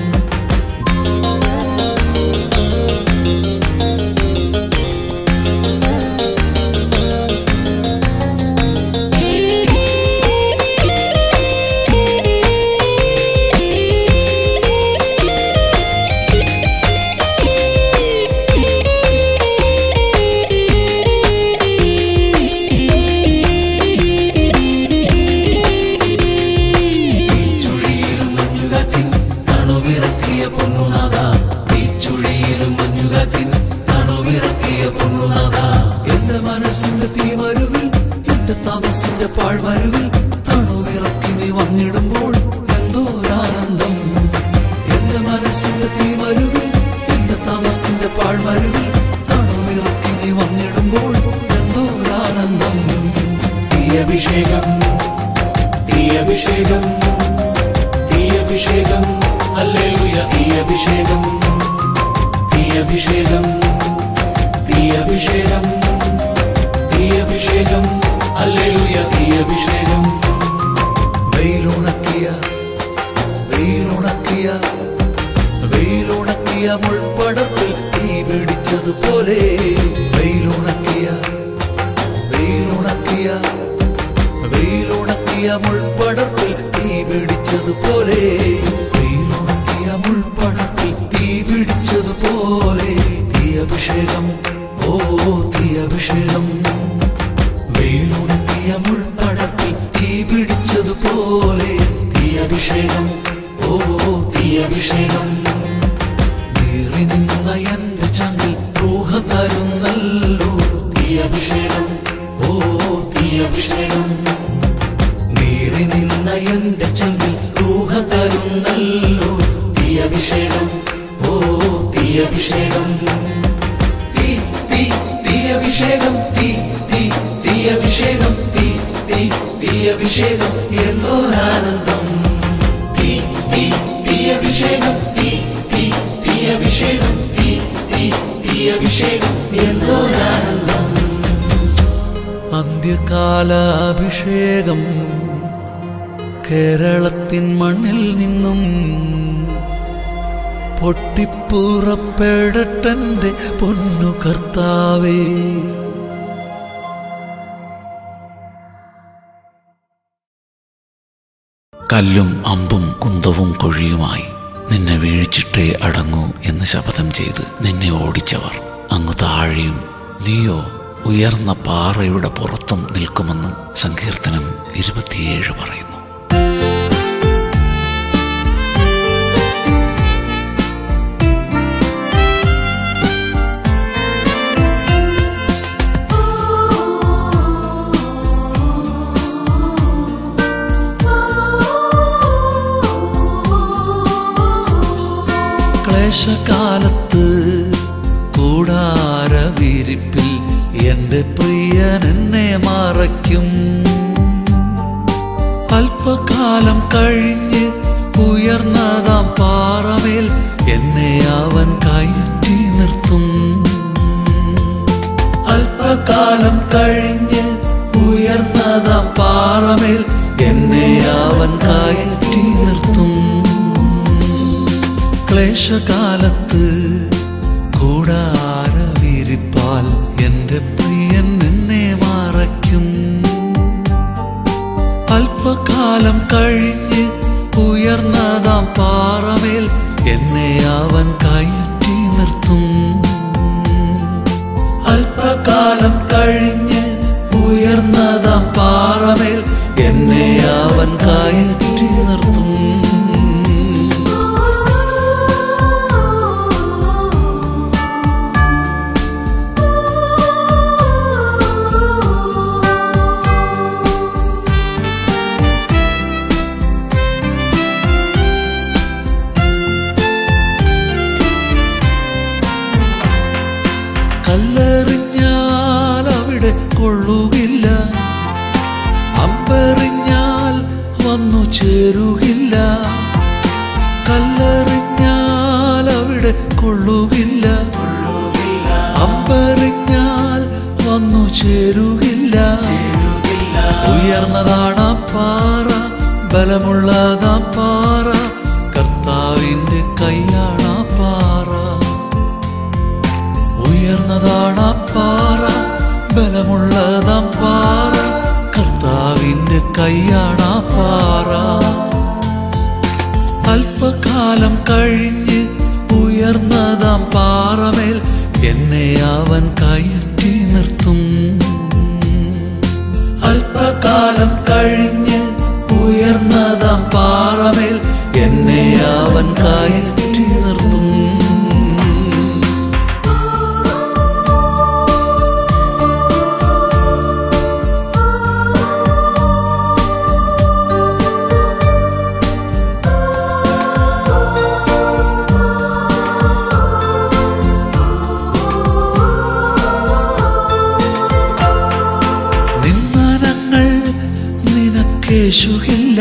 എന്റെ മനസ്സിന്റെ തീമരുവിൽ, എന്റെ തമസിന്റെ പാഴ്മരുവിൽ തണുവിറക്കി നീ വന്നിടുമ്പോൾ എന്തോരാനന്ദം. എന്റെ മനസ്സിന്റെ തീമരുവിൽ, എന്റെ തമസിന്റെ പാഴ്മരുവിൽ തണുവിറക്കി നീ വന്നിടുമ്പോൾ എന്തോരാനന്ദം. തീയഭിഷേകം, തീയഭിഷേകം, തീയഭിഷേകം, ഹല്ലേലൂയ. തീയഭിഷേകം, തീയഭിഷേകം, തീയഭിഷേകം, തീയഭിഷേകം, ഹല്ലേലൂയ. തീയഭിഷേകം. വെയിലുണക്കിയ, വെയിലുണക്കിയ, വെയിലുണക്കിയ മുൾപ്പടർപ്പിൽ തീ പിടിച്ചതുപോലെ. വെയിലുണക്കിയ, വെയിലുണക്കിയ, പിടിച്ചതുപോലെ വെയിലുണക്കിയ മുൾപ്പടർപ്പിൽ തീ പിടിച്ചതുപോലെ തീയഭിഷേകം ഓ തീയഭിഷേകം വെയിലുണക്കിയ മുൾപ്പടർപ്പിൽ തീ പിടിച്ചതുപോലെ തീയഭിഷേകം ഓ തീയഭിഷേകം നീറി നിന്ന എന്റെ ചങ്കിൽ റൂഹ തരുന്നല്ലോ തീയഭിഷേകം ഓ തീയഭിഷേകം നീറി നിന്ന എന്റെ ചങ്കിൽ റൂഹ തരുന്നല്ലോ തീയഭിഷേകം ഓ തീയഭിഷേകം തീ തീ തീയഭിഷേകം തീ തീ തീയഭിഷേകം തീ തീ തീയഭിഷേകം എന്തോരാനന്ദം തീ തീ തീയഭിഷേകം തീ തീ തീയഭിഷേകം തീ തീ തീയഭിഷേകം എന്തോരാനന്ദം അന്ത്യകാല അഭിഷേകം കേരളത്തിൻ മണ്ണിൽ നിന്നും പൊട്ടിപ്പുറപ്പെടട്ടെന്റെ പൊന്നു കർത്താവേ. കല്ലും അമ്പും കുന്തവും കൊഴിയുമായി നിന്നെ വീഴ്ചിട്ടേ അടങ്ങൂ എന്ന് ശപഥം ചെയ്ത് നിന്നെ ഓടിച്ചവർ അങ്ങു താഴെയും നീയോ ഉയർന്ന പാറയുടെ പുറത്തും നിൽക്കുമെന്ന് സങ്കീർത്തനം 27 പറയുന്നു. ക്ലേശകാലത്ത് കൂടാരവിരിപ്പിൽ എന്റെ പ്രിയൻ എന്നെ മറയ്ക്കും. അല്പകാലം കഴിഞ്ഞ് ഉയർന്നതാം പാറമേൽ എന്നെ അവൻ കയറ്റി നിർത്തും. അല്പകാലം കഴിഞ്ഞ് ഉയർന്നതാം പാറമേൽ എന്നെ അവൻ കയറ്റി നിർത്തും. ക്ലേശകാലത്ത് കൂടാരവിരിപ്പാൽ എന്റെ പ്രിയൻ എന്നെ മറയ്ക്കും. അല്പകാലം കഴിഞ്ഞ് ഉയർന്നതാം പാറമേൽ എന്നെ അവൻ കയറ്റി നിർത്തും. അല്പകാലം കഴിഞ്ഞ് ഉയർന്നതാം പാറമേൽ എന്നെ അവൻ കയറ്റി നിർത്തും. കല്ലെറിഞ്ഞാൽ അവിടെ കൊള്ളുകില്ല, അമ്പെറിഞ്ഞാൽ വന്നു ചേരുകില്ല. കല്ലെറിഞ്ഞാൽ അവിടെ കൊള്ളുകില്ല, അമ്പെറിഞ്ഞാൽ വന്നു ചേരുകില്ല. ഉയർന്നതാണാ പാറ, ബലമുള്ളതാ പാറ, കർത്താവിന്റെ കൈയാണാ പാറ. ഉയർന്നതാണാ പാറ, ബലമുള്ളതാം പാറ, കർത്താവിന്റെ കൈയാണാ പാറ. അല്പകാലം കഴിഞ്ഞ് ഉയർന്നതാം പാറമേൽ എന്നെ അവൻ കയറ്റി നിർത്തും. അല്പകാലം കഴിഞ്ഞ് ഉയർന്നതാം പാറമേൽ എന്നെ അവൻ കയറ്റി നിർത്തും. യേശുകില്ല,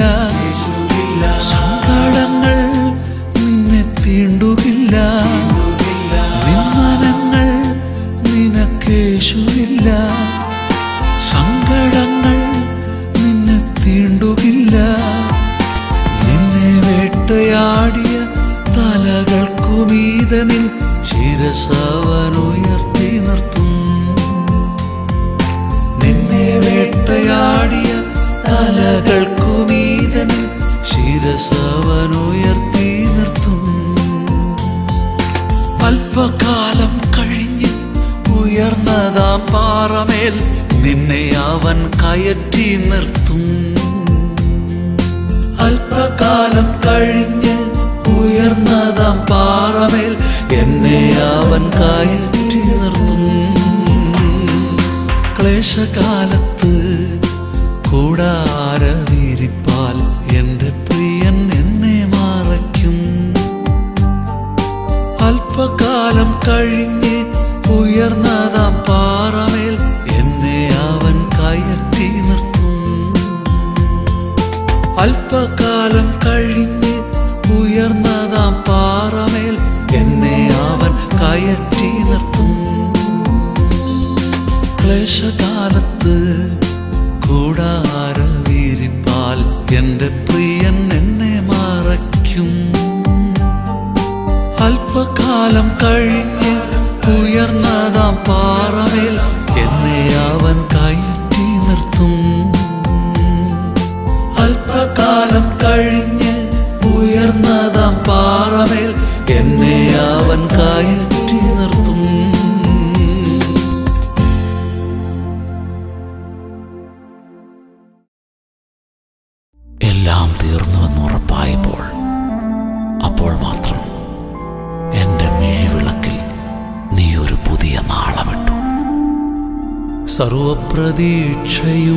സങ്കടങ്ങൾ നിന്നെ തീണ്ടുകില്ല. നിന്ദനങ്ങൾ നിനക്കേശുകില്ല, സങ്കടങ്ങൾ നിന്നെ തീണ്ടുകില്ല. നിന്നെ വേട്ടയാടിയ തലകൾക്കുമീതെ നിൻ ശിരസവൻ ഉയർത്തി നിർത്തും. നിന്നെ വേട്ടയാടിയ തലകൾക്കുമീതെ ശിരസവനുയർത്തി നിർത്തും. അല്പകാലം കഴിഞ്ഞ് ഉയർന്നതാം പാറമേൽ നിന്നെ അവൻ കയറ്റി നിർത്തും. അല്പകാലം കഴിഞ്ഞ് ഉയർന്നതാം പാറമേൽ എന്നെ അവൻ കയറ്റി നിർത്തും. ക്ലേശകാലത്ത് കൂടാരവിരിപ്പാൽ എൻ്റെ പ്രിയൻ എന്നെ മറയ്ക്കും. അല്പകാലം കഴിഞ്ഞ് ഉയർന്നതാം പാറമേൽ എന്നെ അവൻ കയറ്റി നിർത്തും. അല്പകാലം കഴിഞ്ഞ് ഉയർന്നതാം പാറമേൽ എന്നെ അവൻ കയറ്റി നിർത്തും. ക്ലേശകാലത്ത് കൂടാരവിരിപ്പാൽ എൻ്റെ പ്രിയൻ എന്നെ മറയ്ക്കും. അല്പകാലം കഴിഞ്ഞ് ഉയർന്നതാം പാറമേൽ എന്നെ അവൻ കയറ്റി നിർത്തും. അല്പകാലം കഴിഞ്ഞ് ഉയർന്നതാം പാറമേൽ എന്നെ അവൻ കയറ്റി നിർത്തും. എല്ലാം തീർന്നുവെന്നുറപ്പായപ്പോൾ അപ്പോൾ മാത്രം എൻ്റെ മിഴിവിളക്കിൽ നീ ഒരു പുതിയ നാളമിട്ടു. സർവപ്രതീക്ഷയും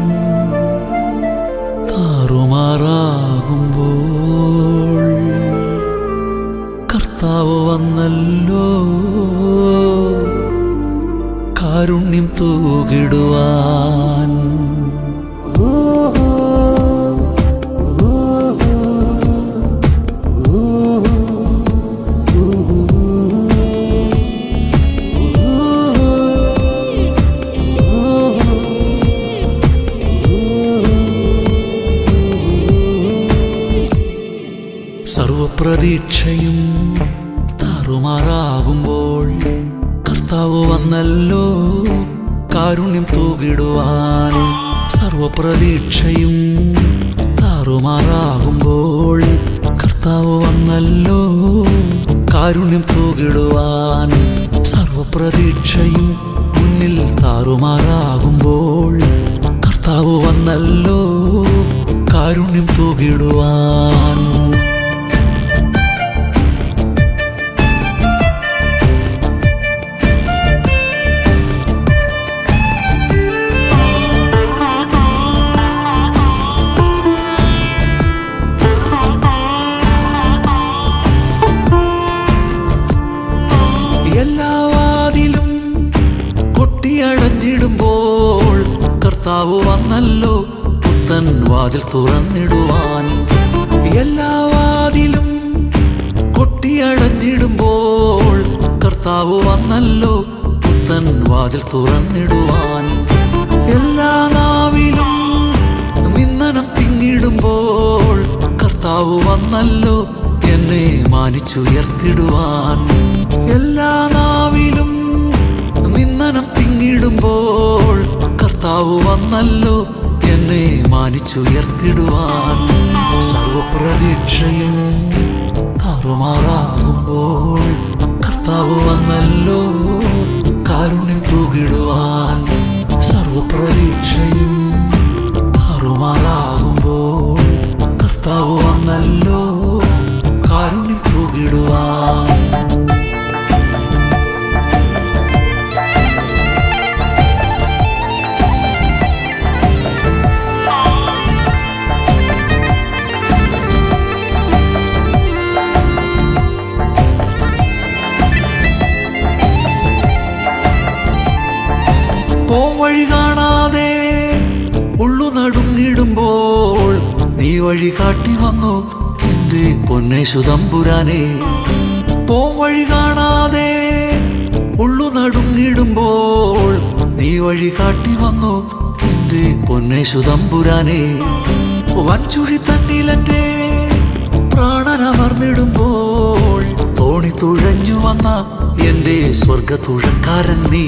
താറുമാറാകുമ്പോൾ കർത്താവ് വന്നല്ലോ കാരുണ്യം തൂകിടുവാൻ. സർവപ്രതീക്ഷയും താറുമാറാകുമ്പോൾ കർത്താവ് വന്നല്ലോ കാരുണ്യം തൂകിടുവാൻ. സർവപ്രതീക്ഷയും താറുമാറാകുമ്പോൾ കർത്താവ് വന്നല്ലോ കാരുണ്യം തൂകിടുവാൻ. സർവപ്രതീക്ഷയും മുന്നിൽ താറുമാറാകുമ്പോൾ കർത്താവ് വന്നല്ലോ കാരുണ്യം തൂകിടുവാൻ. എല്ലാ വാതിലും കൊട്ടിയടഞ്ഞിടുമ്പോൾ കർത്താവ് വന്നല്ലോ പുത്തൻ വാതിൽ തുറന്നിടുവാൻ. എല്ലാ വാതിലും കൊട്ടിയടഞ്ഞിടുമ്പോൾ കർത്താവ് വന്നല്ലോ പുത്തൻ വാതിൽ തുറന്നിടുവാൻ. എല്ലാ നാവിലും നിന്ദനം തിങ്ങിടുമ്പോൾ കർത്താവ് വന്നല്ലോ എന്നെ മാനിച്ചുയർത്തിടുവാൻ. എല്ലാ നാവിലും നിന്ദനം തിങ്ങിടുമ്പോൾ കർത്താവ് വന്നല്ലോ എന്നെ മാനിച്ചുയർത്തിടുവാൻ. സർവപ്രതീക്ഷയും താറുമാറാകുമ്പോൾ കർത്താവ് വന്നല്ലോ കാരുണ്യം തൂകിടുവാൻ. സർവപ്രതീക്ഷയും താറുമാറാകുമ്പോൾ കർത്താവ് വന്നല്ലോ കാരുണ്യം തൂകിടുവാൻ. പോംവഴി കാണാതെ ഉള്ളു നടുങ്ങിടുമ്പോൾ നീ വഴി കാട്ടി വന്നു എന്റെ പൊന്നേശു തമ്പുരാനെ. പോംവഴി കാണാതെ ഉള്ളു നടുങ്ങിടുമ്പോൾ നീ വഴി കാട്ടി വന്നു എന്റെ പൊന്നേശു തമ്പുരാനെ. വൻചുഴി തന്നിലെന്റെ പ്രാണനമർന്നിടുമ്പോൾ തോണി തുഴഞ്ഞു വന്ന എന്റെ സ്വർഗത്തുഴക്കാരൻ നീ.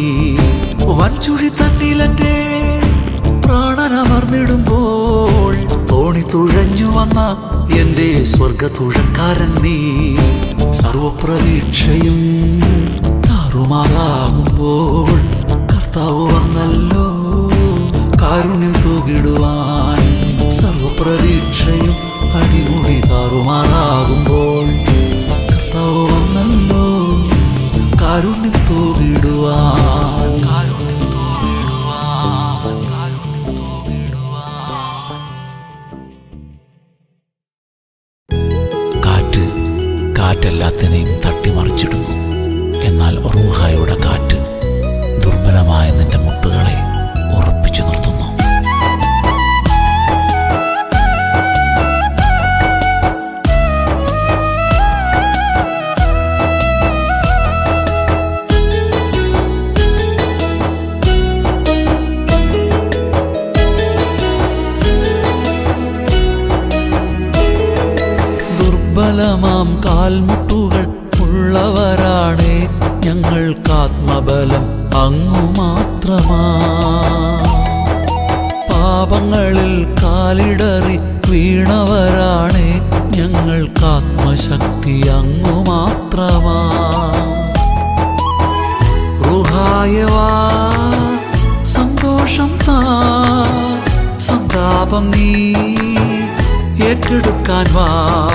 വൻചുഴി തന്നിലെന്റെ പ്രാണനമർന്നിടുമ്പോൾ തോണി തുഴഞ്ഞു വന്ന എൻ്റെ സ്വർഗതുഴക്കാരൻ നീ. സർവപ്രതീക്ഷയും താറുമാറാകുമ്പോൾ കർത്താവ് വന്നല്ലോ കാരുണ്യം തൂകിടുവാൻ. സർവപ്രതീക്ഷയും അടിമുടി താറുമാറാകുമ്പോൾ കർത്താവ് വന്നല്ലോ കാരുണ്യം തൂകിടുവാൻ. കാറ്റ് കാറ്റെല്ലാത്തിനെയും തട്ടിമറിച്ചിടുന്നു. എന്നാൽ റൂഹായുടെ കാറ്റ് ദുർബലമായ നിന്റെ മുട്ടുകളെ ഉറപ്പിച്ചു നിർത്തുന്നു. ദുർബലമാം കാൽമുട്ടുകൾ ഉള്ളവരാണേ ഞങ്ങൾക്കാത്മബലം അങ്ങു മാത്രമാ. പാപങ്ങളിൽ കാലിടറി വീണവരാണേ ഞങ്ങൾക്കാത്മശക്തി അങ്ങു മാത്രമാ. റുഹായവാ സന്തോഷം താ, സന്താപം നീ ഏറ്റെടുക്കാൻ വാ.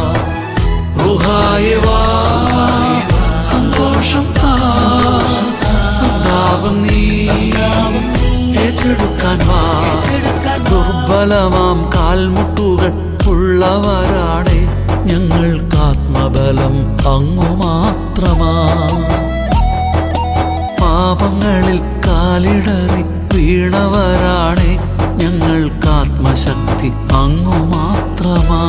റുഹായവാ സന്തോഷം താ, സന്താപം നീ ഏറ്റെടുക്കാൻ വാ. ദുർബലമാം കാൽമുട്ടുകൾ ഉള്ളവരാണേ ഞങ്ങൾക്കാത്മബലം അങ്ങു മാത്രമാ. പാപങ്ങളിൽ കാലിടറി വീണവരാണേ ഞങ്ങൾക്കാത്മശക്തി അങ്ങു മാത്രമാ.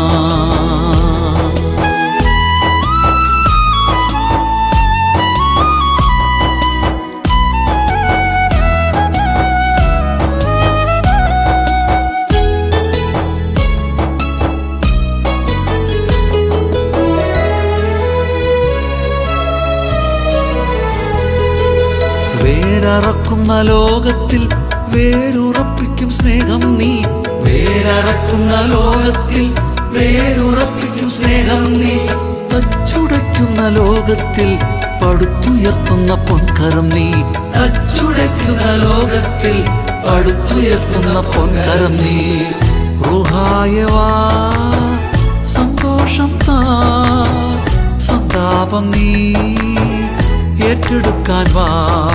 വേരറക്കുന്ന ലോകത്തിൽ വേരുറപ്പിക്കും സ്നേഹം നീ. വേരറക്കുന്ന ലോകത്തിൽ വേരുറപ്പിക്കും സ്നേഹം നീ. തച്ചുടയ്ക്കുന്ന ലോകത്തിൽ പടുത്തുയർത്തുന്ന പൊൻകരം നീ. തച്ചുടയ്ക്കുന്ന ലോകത്തിൽ പടുത്തുയർത്തുന്ന പൊൻകരം നീ. റുഹായവാ സന്തോഷം താ, സന്താപം നീ ഏറ്റെടുക്കാൻ വാ.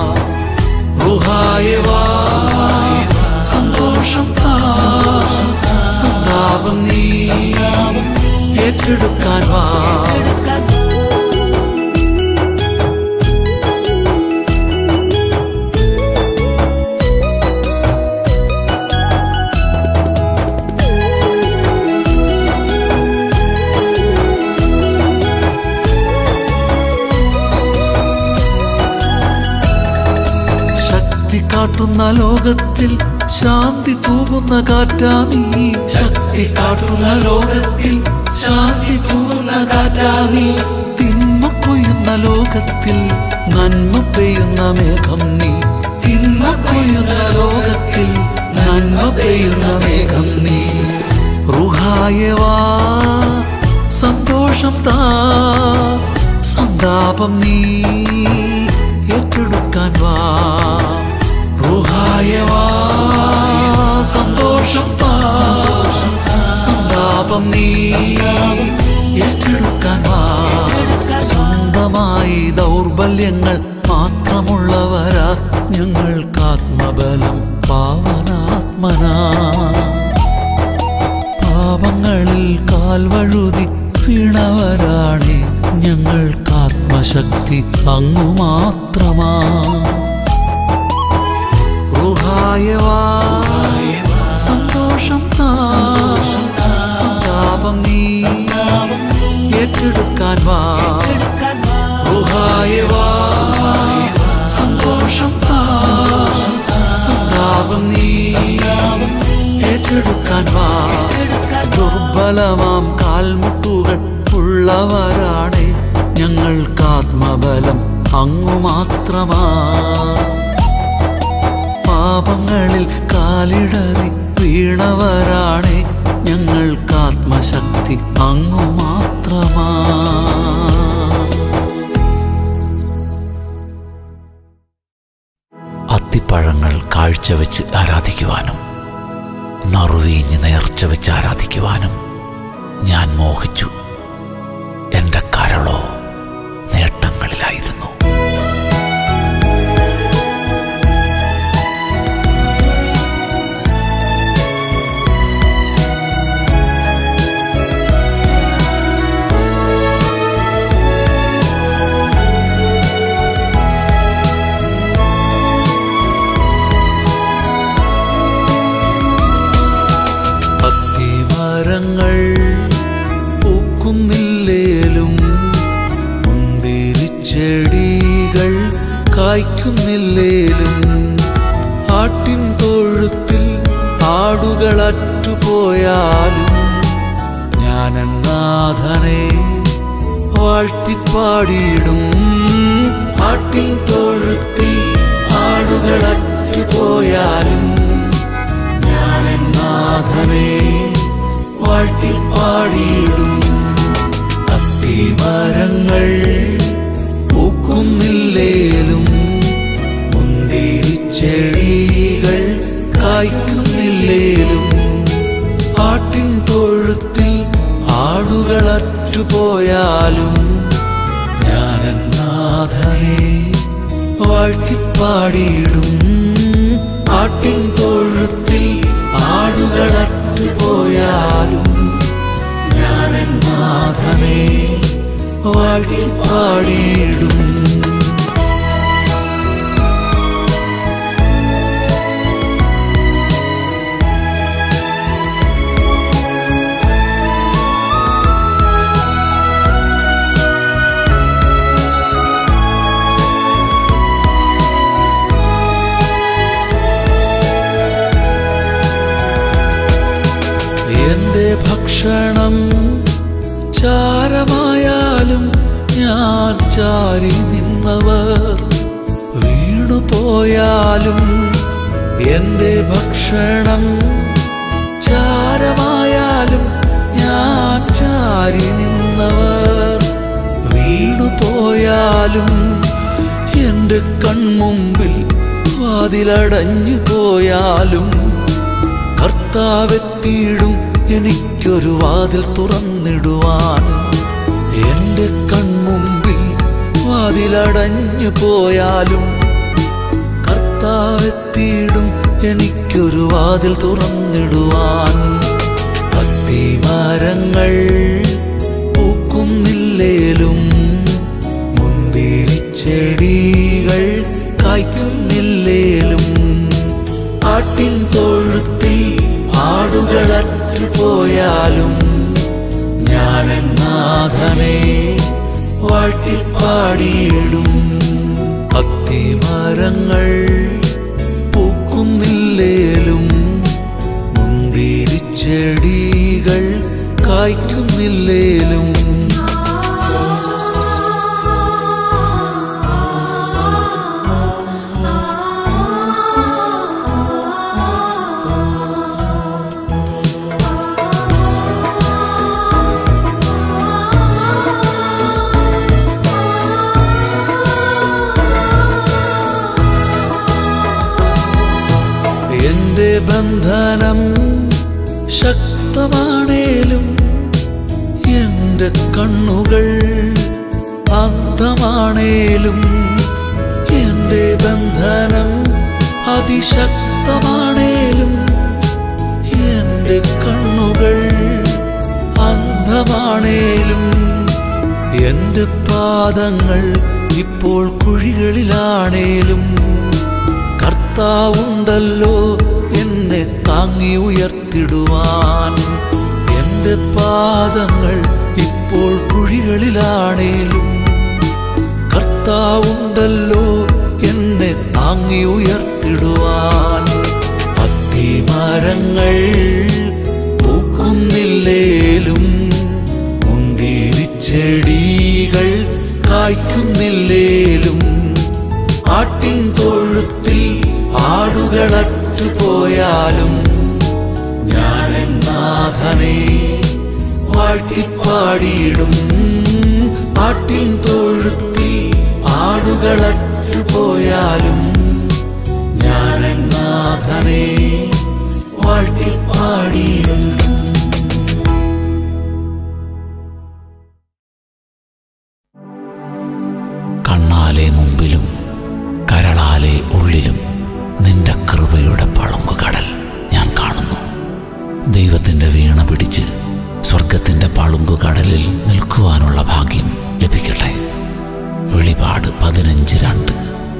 റുഹായവാ സന്തോഷം താ, സന്താപം നീ ഏറ്റെടുക്കാൻ വാ. കാട്ടുന്ന ലോകത്തിൽ ശാന്തി തൂകുന്ന കാറ്റാ നീ. ശക്തി കാട്ടുന്ന ലോകത്തിൽ ശാന്തി തൂകുന്ന കാറ്റാ നീ. തിന്മ കൊയ്യുന്ന ലോകത്തിൽ നന്മ പെയ്യുന്ന മേഘം നീ. തിന്മ കൊയ്യുന്ന ലോകത്തിൽ നന്മ പെയ്യുന്ന മേഘം നീ. റുഹായവാ സന്തോഷം താ, സന്താപം നീ ഏറ്റെടുക്കാൻ വാ. റുഹായവാ സന്തോഷം താ, സന്താപം നീ ഏറ്റെടുക്കാൻ വാ. സ്വന്തമായി ദൗർബല്യങ്ങൾ മാത്രമുള്ളവരാ ഞങ്ങൾക്കാത്മബലം പാവനാത്മനാ. പാപങ്ങളിൽ കാൽവഴുതി വീണവരാണേ ഞങ്ങൾക്കാത്മശക്തി അങ്ങു മാത്രമാ. റുഹായവാ സന്തോഷം താ, സന്താപം നീ ഏറ്റെടുക്കാൻ വാ. റുഹായവാ സന്തോഷം താ, സന്താപം നീ ഏറ്റെടുക്കാൻ വാ. ദുർബലമാം കാൽമുട്ടുകൾ ഉള്ളവരാണേ ഞങ്ങൾക്കാത്മബലം അങ്ങു മാത്രമാ. പാപങ്ങളിൽ കാലിടറി വീണവരാണേ ഞങ്ങൾക്കാത്മശക്തി അങ്ങു മാത്രമാ. അത്തിപ്പഴങ്ങൾ കാഴ്ചവെച്ച് ആരാധിക്കുവാനും നറുവീഞ്ഞ് നേർച്ച വെച്ച് ആരാധിക്കുവാനും ഞാൻ മോഹിച്ചു. എൻ്റെ കരളോ നേട്ടങ്ങളിലായിരുന്നു. മരങ്ങൾ പൂക്കുന്നില്ലേലും മുന്തിരിച്ചെടികൾ കായ്ക്കുന്നില്ലേലും ആട്ടിൻ തൊഴുത്തിൽ ആടുകൾ അറ്റുപോയാലും ഞാനെൻ നാഥനെ വാഴ്ത്തിപ്പാടിയിടും. ആട്ടിൻ തൊഴുത്തിൽ ആടുകൾ അറ്റുപോയാലും ഞാനെൻ നാഥനെ വാഴ്ത്തിപ്പാടിയിടും. അത്തിമരങ്ങൾ പൂക്കുന്നില്ലേലും മുന്തിരിച്ചെടികൾ കായ്ക്കുന്നില്ലേലും ആട്ടിൻ തൊഴുത്തിൽ ആടുകൾ അറ്റുപോയാലും ഞാനെൻ നാഥനെ വാഴ്ത്തിപ്പാടിയിടും. ആട്ടിൻ തൊഴുത്തിൽ ആടുകൾ അറ്റുപോയാലും ഞാനെൻ നാഥനെ വാഴ്ത്തിപ്പാടിയിടും. എന്റെ ഭക്ഷണം ചാരമായാലും ഞാൻ ചാരി നിന്നവർ വീണുപോയാലും, എന്റെ ഭക്ഷണം ചാരമായാലും ഞാൻ ചാരി നിന്നവർ വീണുപോയാലും, എന്റെ കൺമുമ്പിൽ വാതിലടഞ്ഞു പോയാലും കർത്താവെത്തിയിടും എനിക്കൊരു വാതിൽ തുറന്നിടുവാൻ. എന്റെ കൺമുമ്പിൽ വാതിലടഞ്ഞു പോയാലും കർത്താവെത്തിയിടും എനിക്കൊരു വാതിൽ തുറന്നിടുവാൻ. അത്തിമരങ്ങൾ പൂക്കുന്നില്ലേലും മുന്തിരിച്ചെടികൾ കായ്ക്കുന്നില്ലേലും ആട്ടിൻ തൊഴുത്തിൽ ആടുകൾ അറ്റുപോയാലും ഞാനെൻ നാഥനെ വാഴ്ത്തിപ്പാടിയിടും. അത്തിമരങ്ങൾ പൂക്കുന്നില്ലേലും മുന്തിരിച്ചെടികൾ കായ്ക്കുന്നില്ലേലും എന്റെ ബന്ധനം ശക്തമാണേലും എന്റെ കണ്ണുകൾ അന്ധമാണേലും, എന്റെ ബന്ധനം അതിശക്തമാണേലും എന്റെ കണ്ണുകൾ അന്ധമാണേലും, എന്റെ പാദങ്ങൾ ഇപ്പോൾ കുഴികളിലാണേലും കർത്താവുണ്ടല്ലോ എന്നെ താങ്ങി ഉയർത്തിടുവാൻ. എന്റെ പാദങ്ങൾ ഇപ്പോൾ കുഴികളിലാണേലും കർത്താവുണ്ടല്ലോ എന്നെ താങ്ങി ഉയർത്തിടുവാൻ. അത്തിമരങ്ങൾ പൂക്കുന്നില്ലേലും മുന്തിരിച്ചെടികൾ കായ്ക്കുന്നില്ലേലും ആട്ടിൻ തൊഴുത്തിൽ ആടുകൾ അറ്റുപോയാലും ഞാനെൻ നാഥനെ വാഴ്ത്തിപ്പാടിയിടും ആട്ടിൻ തൊഴുത്തിൽ ആടുകളറ്റുപോയാലും ഞാൻ നാഥനെ വാഴ്ത്തിപ്പാടിയിടും. കണ്ണാലെ മുമ്പിലും കരളാലെ ഉള്ളിലും നിന്റെ കൃപയുടെ പളുങ്കുകടൽ ഞാൻ കാണുന്നു. ദൈവത്തിൻ്റെ വീണ പിടിച്ച് സ്വർഗത്തിൻ്റെ പളുങ്കുകടലിൽ നിൽക്കുവാനുള്ള ഭാഗ്യം ലഭിക്കട്ടെ. വെളിപാട് 15:2.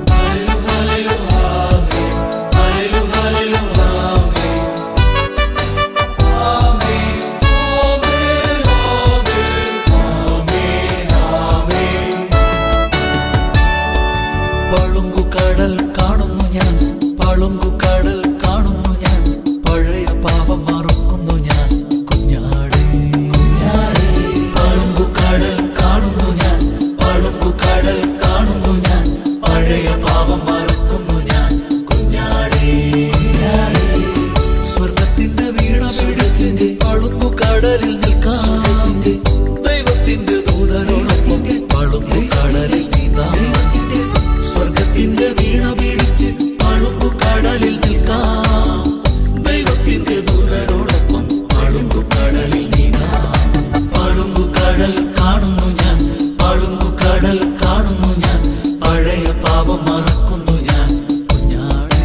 പളുങ്കുകടൽ കാണുന്നു ഞാൻ, പളുങ്കുകടൽ കാണുന്നു ഞാൻ, പഴയ പാപം മറക്കുന്നു ഞാൻ കുഞ്ഞാടേ. പളുങ്കുകടൽ കാണുന്നു ഞാൻ, പളുങ്കുകടൽ കാണുന്നു ഞാൻ, പഴയ പാപം മറക്കുന്നു ഞാൻ കുഞ്ഞാടേ. സ്വർഗത്തിന്റെ വീണ പിടിച്ച് പളുങ്കുകടലിൽ നിൽക്കാൻ ദൈവത്തിന്റെ ദൂതരോടൊപ്പം പളുങ്കുകടലിൽ നീന്താം. സ്വർഗത്തിന്റെ വീണ പിടിച്ച് പളുങ്കുകടലിൽ നിൽക്കാം. ദൈവത്തിന്റെ ദൂതരോടൊപ്പം പളുങ്കുകടലിൽ നീന്താം. പളുങ്കുകടൽ കാണുന്നു ഞാൻ, പളുങ്കുകടൽ കാണുന്നു ഞാൻ, പഴയ പാപം മറക്കുന്നു ഞാൻ കുഞ്ഞാടേ.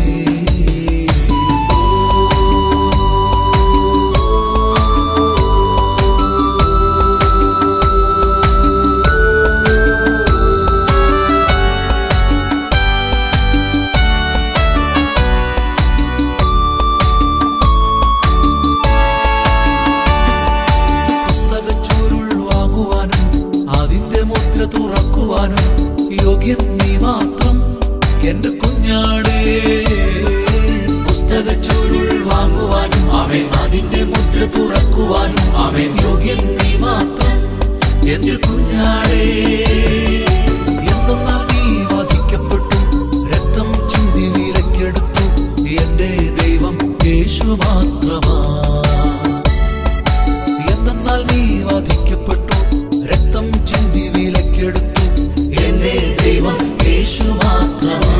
പുസ്തകച്ചുരുൾ വാങ്ങുവാനും അതിന്റെ മുദ്ര തുറക്കുവാനും യോഗ്യൻ നീ മാത്രം എന്റെ കുഞ്ഞാടേ. പുസ്തകച്ചുരുൾ വാങ്ങുവാനും അതിന്റെ മുദ്ര തുറക്കുവാനും യോഗ്യൻ നീ മാത്രം എന്റെ കുഞ്ഞാടേ. എന്തെന്നാൽ നീ വധിക്കപ്പെട്ടു, രക്തം ചിന്തി വിലക്കെടുത്തു, എന്റെ ദൈവം യേശു മാത്രമാ. എന്തെന്നാൽ നീ വധിക്കപ്പെട്ടു, രക്തം ചിന്തി വിലക്കെടുത്തു, എന്റെ ദൈവം യേശു മാത്രമാ.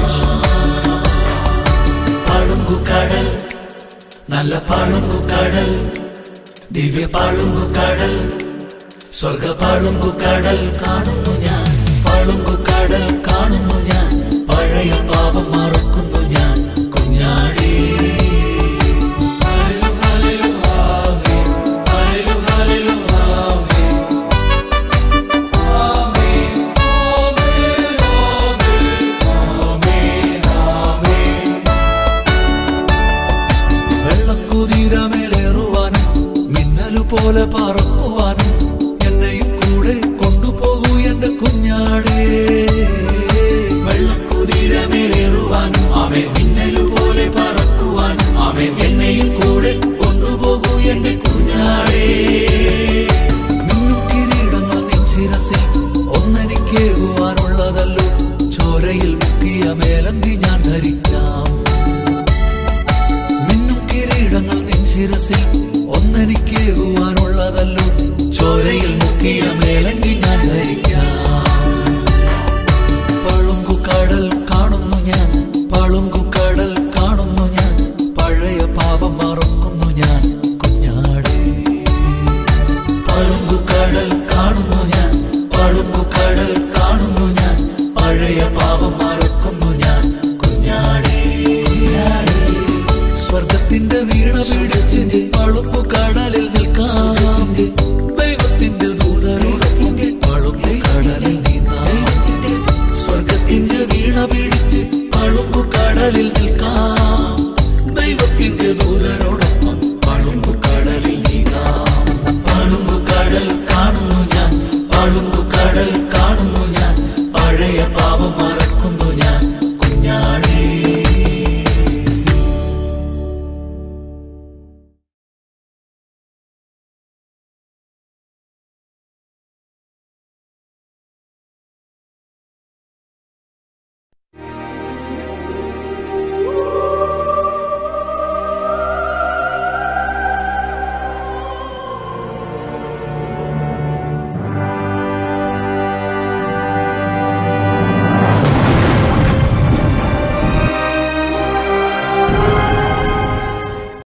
പളുങ്കുകടൽ, നല്ല പളുങ്കുകടൽ, ദിവ്യ പളുങ്കുകടൽ, സ്വർഗ പളുങ്കുകടൽ കാണുന്നു ഞാൻ, പളുങ്കുകടൽ കാണുന്നു ഞാൻ, പഴയ പാപം മറക്കുന്നു ഞാൻ കുഞ്ഞാടേ. വെള്ളക്കുതിരമേലേറുവാനും മിന്നലുപോലെ പറക്കുവാനും എന്നെയും കൂടെ കൊണ്ടുപോകൂ എന്റെ കുഞ്ഞാടേ. വെള്ളക്കുതിരമേലേറുവാനും മിന്നലുപോലെ പറക്കുവാനും എന്നെയും കൂടെ കൊണ്ടുപോകൂ എന്റെ കുഞ്ഞാടേ. മിന്നും കിരീടങ്ങൾ നിൻ ശിരസിൽ ഒന്നെനിക്കേകുവാനുള്ളതല്ലോ, ചോരയിൽ മുക്കിയ മേലങ്കി ഞാൻ ധരിക്കാം. മിന്നും കിരീടങ്ങൾ നിൻ ശിരസിൽ ഒന്നെനിക്കേകുവാനുള്ളതല്ലോ, ചോരയിൽ മുക്കിയ മേലങ്കി ഞാൻ ധരിക്കാം. പളുങ്കുകടൽ കാണുന്നു ഞാൻ, പളുങ്കുകടൽ കാണുന്നു ഞാൻ, പഴയ പാപം മറക്കുന്നു ഞാൻ കുഞ്ഞാടേ. പളുങ്കുകടൽ കാണുന്നു ഞാൻ, പളുങ്കുകടൽ കാണുന്നു ഞാൻ, പഴയ പാപം മറക്കുന്നു ഞാൻ കുഞ്ഞാടേ. സ്വർഗത്തിന്റെ വീണ പിടിച്ച് പളുങ്കുകടലിൽ നിൽക്കാം.